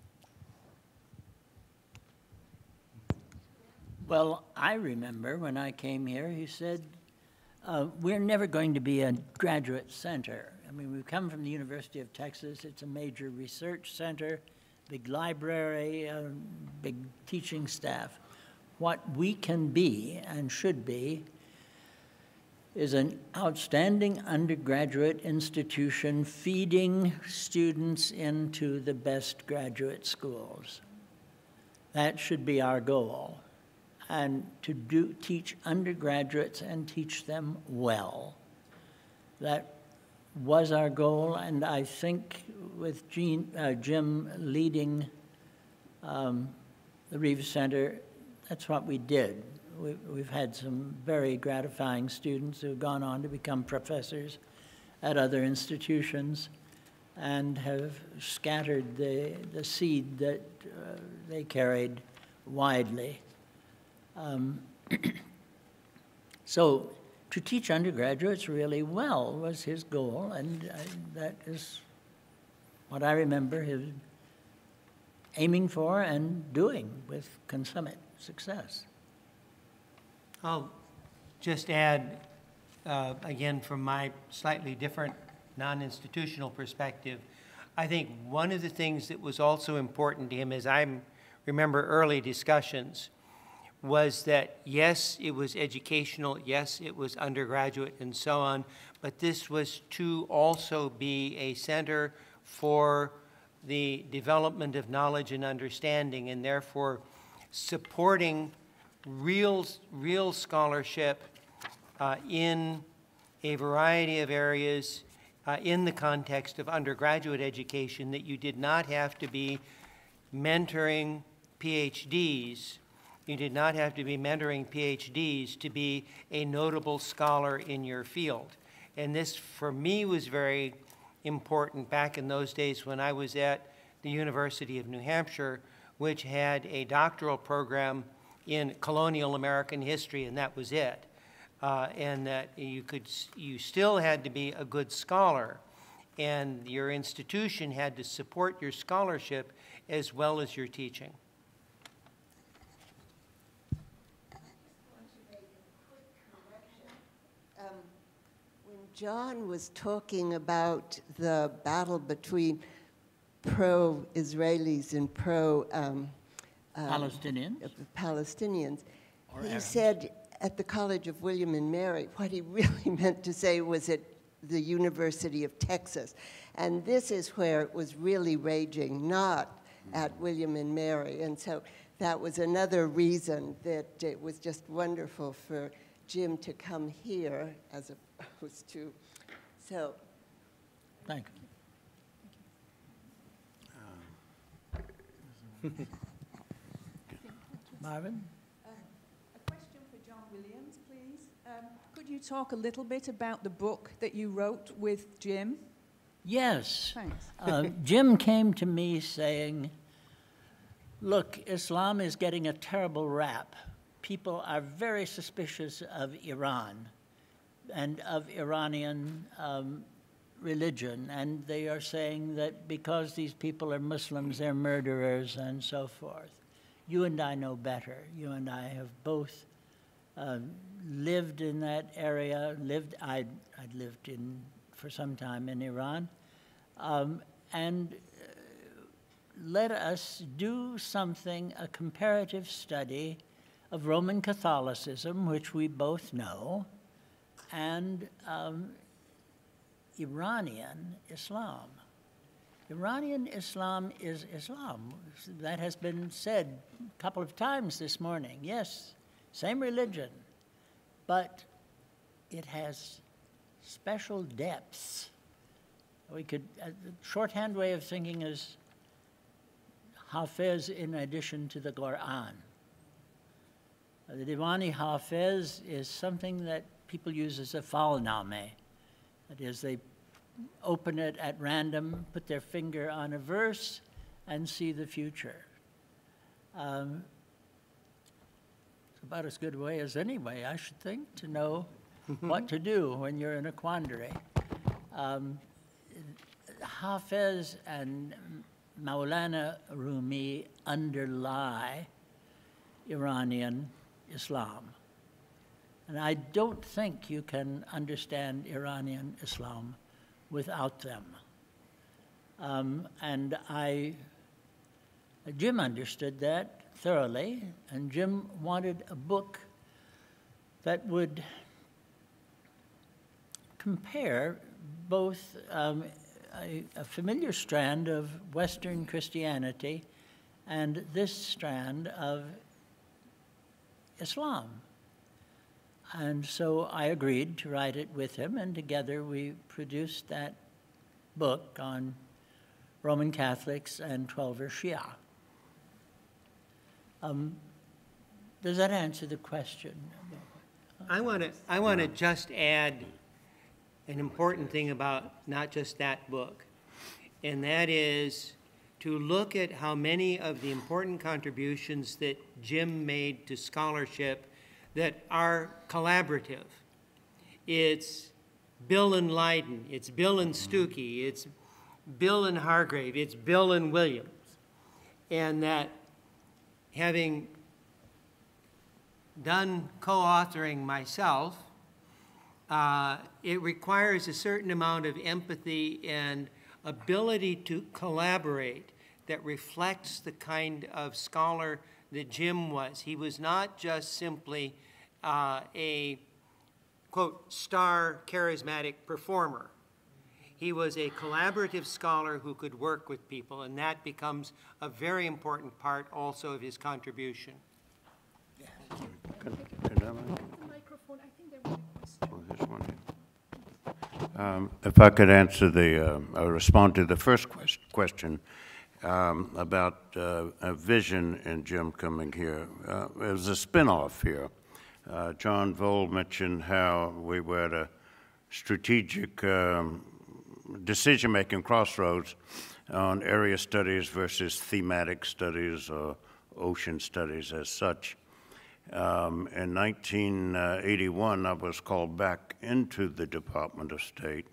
Well, I remember when I came here, he said, uh, we're never going to be a graduate center. I mean, we've come from the University of Texas. It's a major research center, big library, uh, big teaching staff. What we can be and should be is an outstanding undergraduate institution feeding students into the best graduate schools. That should be our goal. And to do, teach undergraduates and teach them well. That was our goal, and I think with Gene, uh, Jim leading um, the Reeves Center, that's what we did. We've, we've had some very gratifying students who've gone on to become professors at other institutions and have scattered the, the seed that uh, they carried widely. Um, so to teach undergraduates really well was his goal, and uh, that is what I remember him aiming for and doing with consummate success. I'll just add uh, again, from my slightly different non-institutional perspective, I think one of the things that was also important to him, as I remember early discussions, was that yes, it was educational, yes, it was undergraduate and so on, but this was to also be a center for the development of knowledge and understanding, and therefore supporting real, real scholarship uh, in a variety of areas uh, in the context of undergraduate education, that you did not have to be mentoring PhDs. You did not have to be mentoring PhDs to be a notable scholar in your field. And this, for me, was very important back in those days when I was at the University of New Hampshire, which had a doctoral program in colonial American history, and that was it. Uh, and that you could, you still had to be a good scholar, and your institution had to support your scholarship as well as your teaching. John was talking about the battle between pro-Israelis and pro um, um, Palestinians? Palestinians. Or He Arabs. said at the College of William and Mary, what he really meant to say was at the University of Texas. And this is where it was really raging, not at William and Mary. And so that was another reason that it was just wonderful for Jim to come here as opposed to, so. Thank you. Marvin? Uh, a question for John Williams, please. Um, could you talk a little bit about the book that you wrote with Jim? Yes. Thanks. Uh, Jim came to me saying, look, Islam is getting a terrible rap. People are very suspicious of Iran and of Iranian um, religion, and they are saying that because these people are Muslims, they're murderers and so forth. You and I know better. You and I have both uh, lived in that area. Lived, I'd, I'd lived in for some time in Iran, um, and uh, let us do something, a comparative study of Roman Catholicism, which we both know, and um, Iranian Islam. Iranian Islam is Islam. That has been said a couple of times this morning. Yes, same religion, but it has special depths. We could, a shorthand way of thinking is Hafiz in addition to the Quran. The Diwani Hafiz is something that people use as a falname. That is, they open it at random, put their finger on a verse, and see the future. Um, it's about as good a way as any way, I should think, to know what to do when you're in a quandary. Um, Hafiz and Maulana Rumi underlie Iranian Islam. And I don't think you can understand Iranian Islam without them. Um, and I, Jim understood that thoroughly, and Jim wanted a book that would compare both um, a, a familiar strand of Western Christianity and this strand of Islam. And so I agreed to write it with him, and together we produced that book on Roman Catholics and Twelver Shia. Um, does that answer the question? I want to I want to just add an important thing about not just that book, and that is to look at how many of the important contributions that Jim made to scholarship that are collaborative. It's Bill and Leiden, it's Bill and Stuckey, it's Bill and Hargrave, it's Bill and Williams. And that having done co-authoring myself, Uh, it requires a certain amount of empathy and ability to collaborate that reflects the kind of scholar that Jim was. He was not just simply uh, a, quote, star charismatic performer. He was a collaborative scholar who could work with people, and that becomes a very important part also of his contribution. Can, can I- Microphone, I think there was a question. oh, this one here. Um, If I could answer the, uh, or respond to the first quest- question um, about uh, a vision in Jim coming here. Uh, it was a spin-off here. Uh, John Vole mentioned how we were at a strategic um, decision-making crossroads on area studies versus thematic studies or ocean studies as such. Um, in nineteen eighty-one, I was called back into the Department of State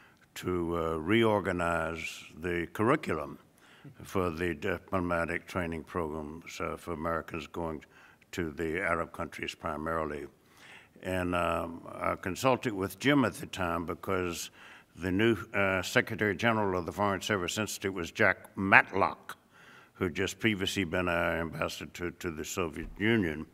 to uh, reorganize the curriculum for the diplomatic training programs uh, for Americans going to the Arab countries primarily. And um, I consulted with Jim at the time because the new uh, Secretary General of the Foreign Service Institute was Jack Matlock, who had just previously been our ambassador to, to the Soviet Union.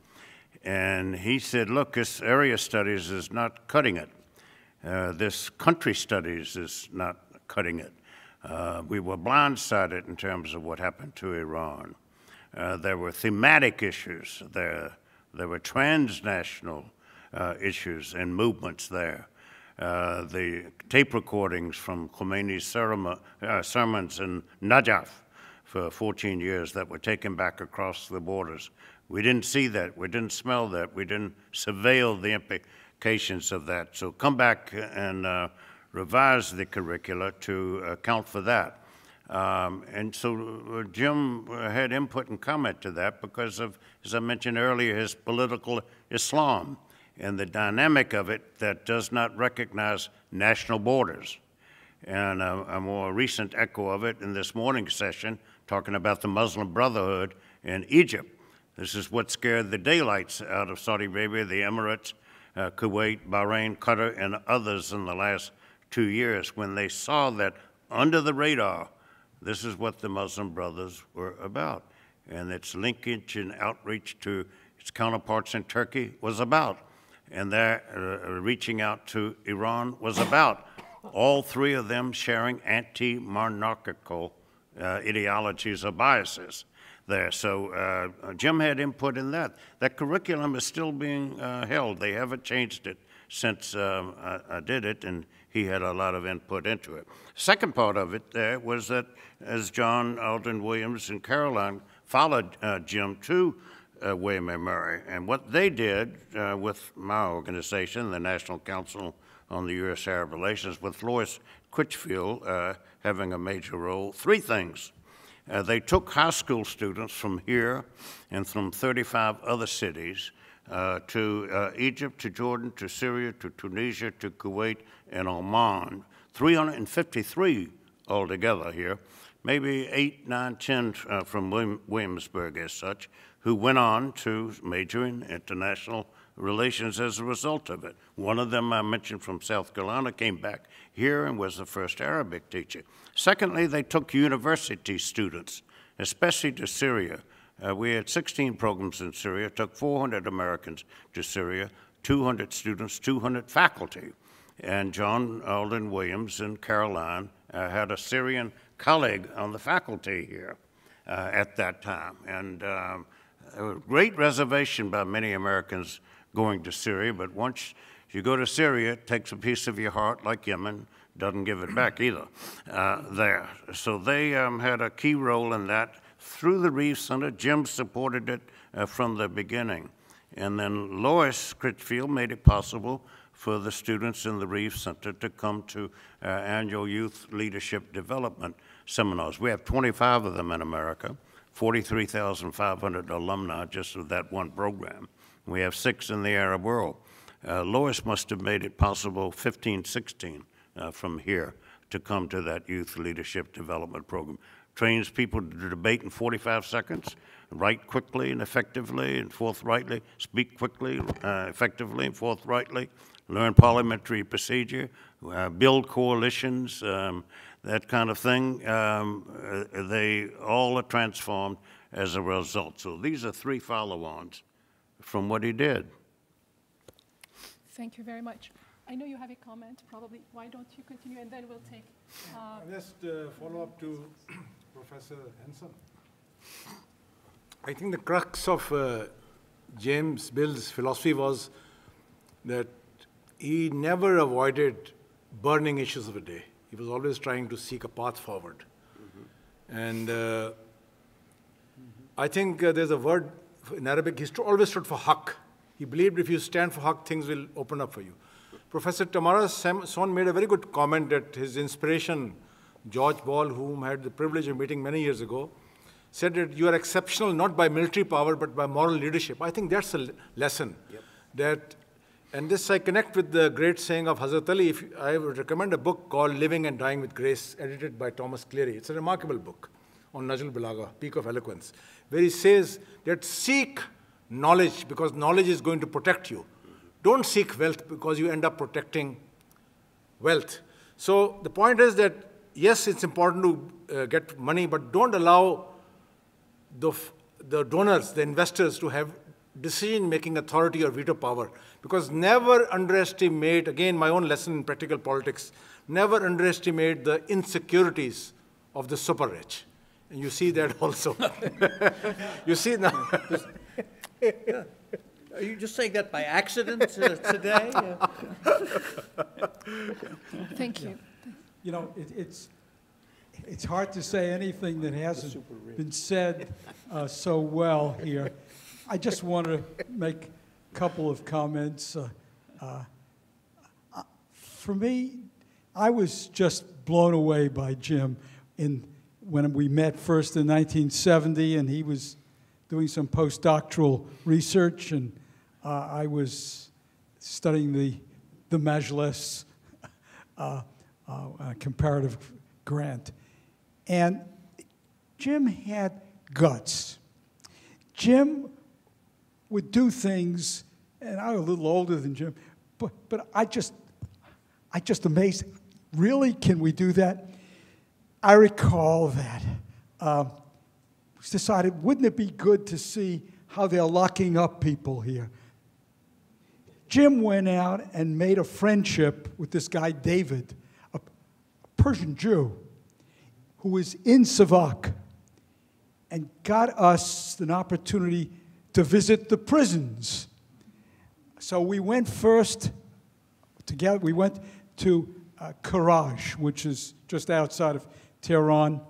And he said, look, this area studies is not cutting it. Uh, this country studies is not cutting it. Uh, we were blindsided in terms of what happened to Iran. Uh, there were thematic issues there. There were transnational uh, issues and movements there. Uh, the tape recordings from Khomeini's sermon, uh, sermons in Najaf for fourteen years that were taken back across the borders. We didn't see that. We didn't smell that. We didn't surveil the implications of that. So come back and uh, revise the curricula to account for that. Um, and so uh, Jim had input and comment to that because of, as I mentioned earlier, his political Islam and the dynamic of it that does not recognize national borders. And a, a more recent echo of it in this morning's session, talking about the Muslim Brotherhood in Egypt. This is what scared the daylights out of Saudi Arabia, the Emirates, uh, Kuwait, Bahrain, Qatar, and others in the last two years when they saw that under the radar, this is what the Muslim Brothers were about. And its linkage and outreach to its counterparts in Turkey was about. And their uh, reaching out to Iran was about. All three of them sharing anti-monarchical uh, ideologies or biases there. So uh, Jim had input in that. That curriculum is still being uh, held. They haven't changed it since um, I, I did it, and he had a lot of input into it. Second part of it there was that as John Alden Williams and Caroline followed uh, Jim to uh, William and Mary, and what they did uh, with my organization, the National Council on the U S Arab Relations, with Lois Critchfield uh, having a major role, three things. Uh, they took high school students from here and from thirty-five other cities uh, to uh, Egypt, to Jordan, to Syria, to Tunisia, to Kuwait, and Oman. three hundred fifty-three altogether here, maybe eight, nine, ten uh, from William, Williamsburg as such, who went on to major in international relations as a result of it. One of them I mentioned from South Carolina came back here and was the first Arabic teacher. Secondly, they took university students, especially to Syria. Uh, we had sixteen programs in Syria, took four hundred Americans to Syria, two hundred students, two hundred faculty. And John Alden Williams and Caroline uh, had a Syrian colleague on the faculty here uh, at that time. And um, a great reservation by many Americans going to Syria, but once you go to Syria, it takes a piece of your heart, like Yemen, doesn't give it back either uh, there. So they um, had a key role in that. Through the Reeves Center, Jim supported it uh, from the beginning. And then Lois Critchfield made it possible for the students in the Reeves Center to come to uh, annual youth leadership development seminars. We have twenty-five of them in America, forty-three thousand five hundred alumni just of that one program. We have six in the Arab world. Uh, Lois must have made it possible, fifteen, sixteen uh, from here, to come to that youth leadership development program. trains people to debate in forty-five seconds, write quickly and effectively and forthrightly, speak quickly, uh, effectively and forthrightly, learn parliamentary procedure, uh, build coalitions, um, that kind of thing. Um, uh, they all are transformed as a result. So these are three follow-ons from what he did. Thank you very much. I know you have a comment, probably. Why don't you continue, and then we'll take... Uh, Just uh, follow up to Professor Henson. I think the crux of uh, James Bill's philosophy was that he never avoided burning issues of the day. He was always trying to seek a path forward. Mm-hmm. And uh, mm-hmm. I think uh, there's a word in Arabic, he st always stood for haq. He believed if you stand for haq, things will open up for you. Professor Tamara Son made a very good comment that his inspiration, George Ball, whom I had the privilege of meeting many years ago, said that you are exceptional not by military power, but by moral leadership. I think that's a lesson. Yep. That, and this I connect with the great saying of Hazrat Ali. If you, I would recommend a book called Living and Dying with Grace, edited by Thomas Cleary. It's a remarkable book on Najl Balagha, Peak of Eloquence, where he says that seek knowledge because knowledge is going to protect you. Don't seek wealth because you end up protecting wealth. So the point is that, yes, it's important to uh, get money, but don't allow the, the donors, the investors, to have decision-making authority or veto power. Because never underestimate, again, my own lesson in practical politics, never underestimate the insecurities of the super rich. And you see that also. You see now. Are you just saying that by accident uh, today? Thank you. You know, it, it's, it's hard to say anything that hasn't been said uh, so well here. I just want to make a couple of comments. Uh, uh, for me, I was just blown away by Jim in, when we met first in nineteen seventy, and he was doing some postdoctoral research, and uh, I was studying the, the Majlis uh, uh, uh, comparative grant. And Jim had guts. Jim would do things, and I was a little older than Jim, but, but I just, I just amazed. Really, can we do that? I recall that. Uh, it was decided, wouldn't it be good to see how they're locking up people here? Jim went out and made a friendship with this guy, David, a Persian Jew, who was in Savak, and got us an opportunity to visit the prisons. So we went first together, we went to uh, Karaj, which is just outside of Tehran.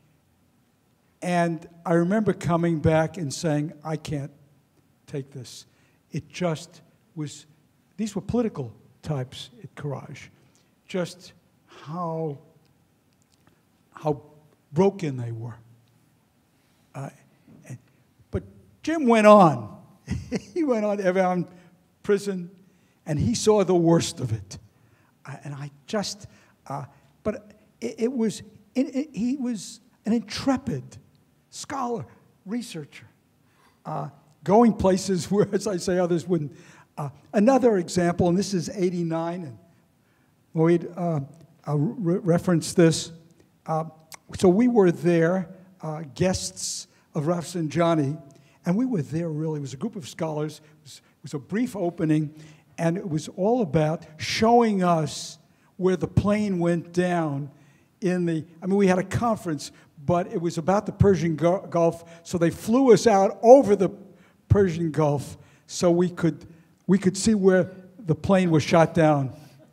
And I remember coming back and saying, I can't take this. It just was, these were political types at Karaj. Just how, how broken they were. Uh, and, but Jim went on. He went on around prison, and he saw the worst of it. Uh, and I just, uh, but it, it was, it, it, he was an intrepid scholar, researcher, uh, going places where, as I say, others wouldn't. Uh, another example, and this is eighty-nine, and Lloyd uh, uh, re referenced this. Uh, so we were there, uh, guests of Rafsanjani, and we were there really. It was a group of scholars. It was, it was a brief opening, and it was all about showing us where the plane went down in the, I mean, we had a conference, but it was about the Persian Gulf, so they flew us out over the Persian Gulf so we could, we could see where the plane was shot down.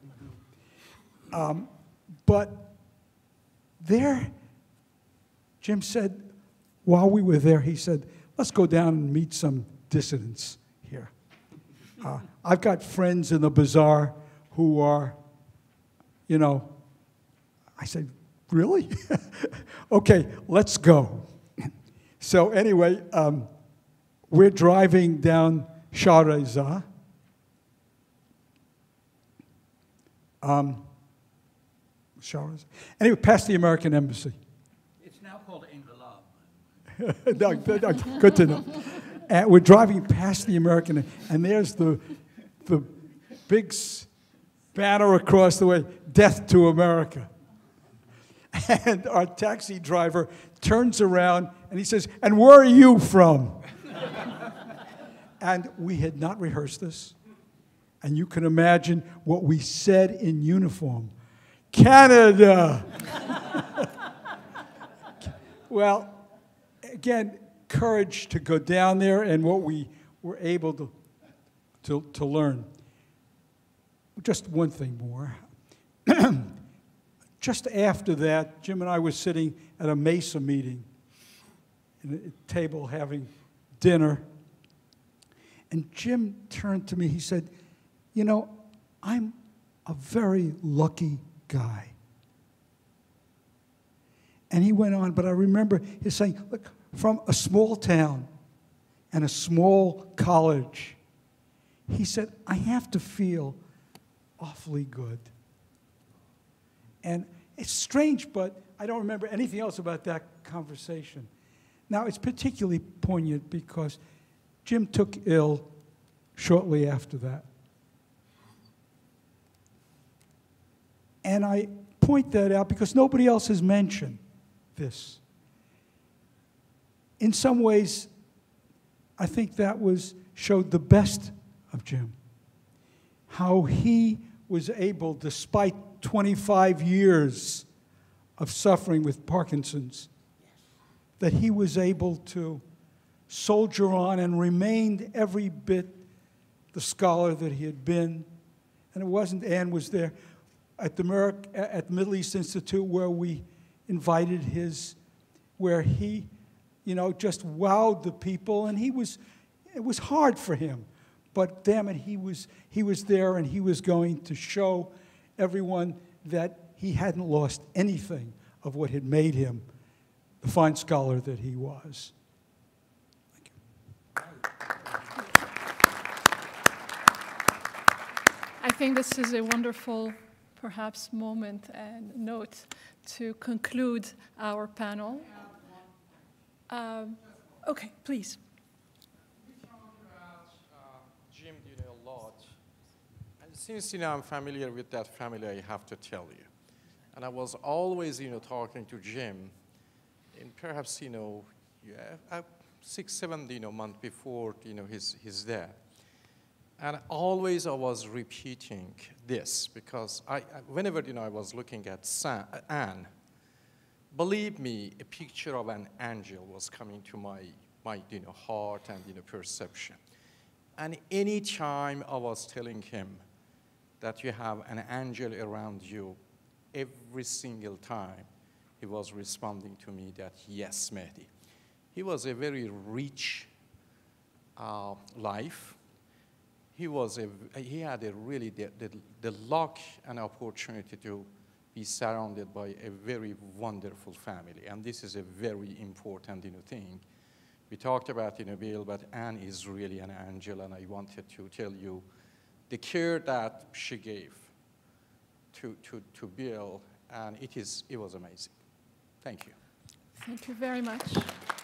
Um, but there, Jim said, while we were there, he said, let's go down and meet some dissidents here. Uh, I've got friends in the bazaar who are, you know, I said, really? Okay, let's go. So anyway, um, we're driving down Shah Reza. Um, Shah Reza. Anyway, past the American Embassy. It's now called envelope. no, no, good to know. And we're driving past the American, and there's the, the big banner across the way, Death to America. And our taxi driver turns around, and he says, and where are you from? And we had not rehearsed this. And you can imagine what we said in uniform. Canada! Well, again, courage to go down there and what we were able to, to, to learn. Just one thing more. Just after that, Jim and I were sitting at a MESA meeting, at a table having dinner. And Jim turned to me, he said, you know, I'm a very lucky guy. And he went on, but I remember his saying, look, from a small town and a small college, he said, I have to feel awfully good. And it's strange, but I don't remember anything else about that conversation. Now, it's particularly poignant because Jim took ill shortly after that. And I point that out because nobody else has mentioned this. In some ways, I think that was showed the best of Jim. How he was able, despite twenty-five years of suffering with Parkinson's, that he was able to soldier on and remained every bit the scholar that he had been. And it wasn't Ann was there at the Merrick, at the Middle East Institute where we invited his, where he, you know, just wowed the people, and he was, it was hard for him, but damn it, he was, he was there and he was going to show everyone that he hadn't lost anything of what had made him the fine scholar that he was. Thank you. I think this is a wonderful, perhaps, moment and note to conclude our panel. Um, okay, please. Jim, you know a lot. And since, you know, I'm familiar with that family, I have to tell you. And I was always, you know, talking to Jim, and perhaps, you know, yeah, uh, six, seven, you know, months before, you know, his, his death. And always I was repeating this because I, I, whenever, you know, I was looking at Sam, Anne, believe me, a picture of an angel was coming to my, my you know, heart and, you know, perception. And any time I was telling him that you have an angel around you, every single time he was responding to me that, yes, Mehdi. He was a very rich uh, life. He, was a, he had a really the, the, the luck and opportunity to be surrounded by a very wonderful family. And this is a very important, you know, thing. We talked about, you know, Bill, but Anne is really an angel, and I wanted to tell you the care that she gave to, to, to Bill, and it, is, it was amazing. Thank you. Thank you very much.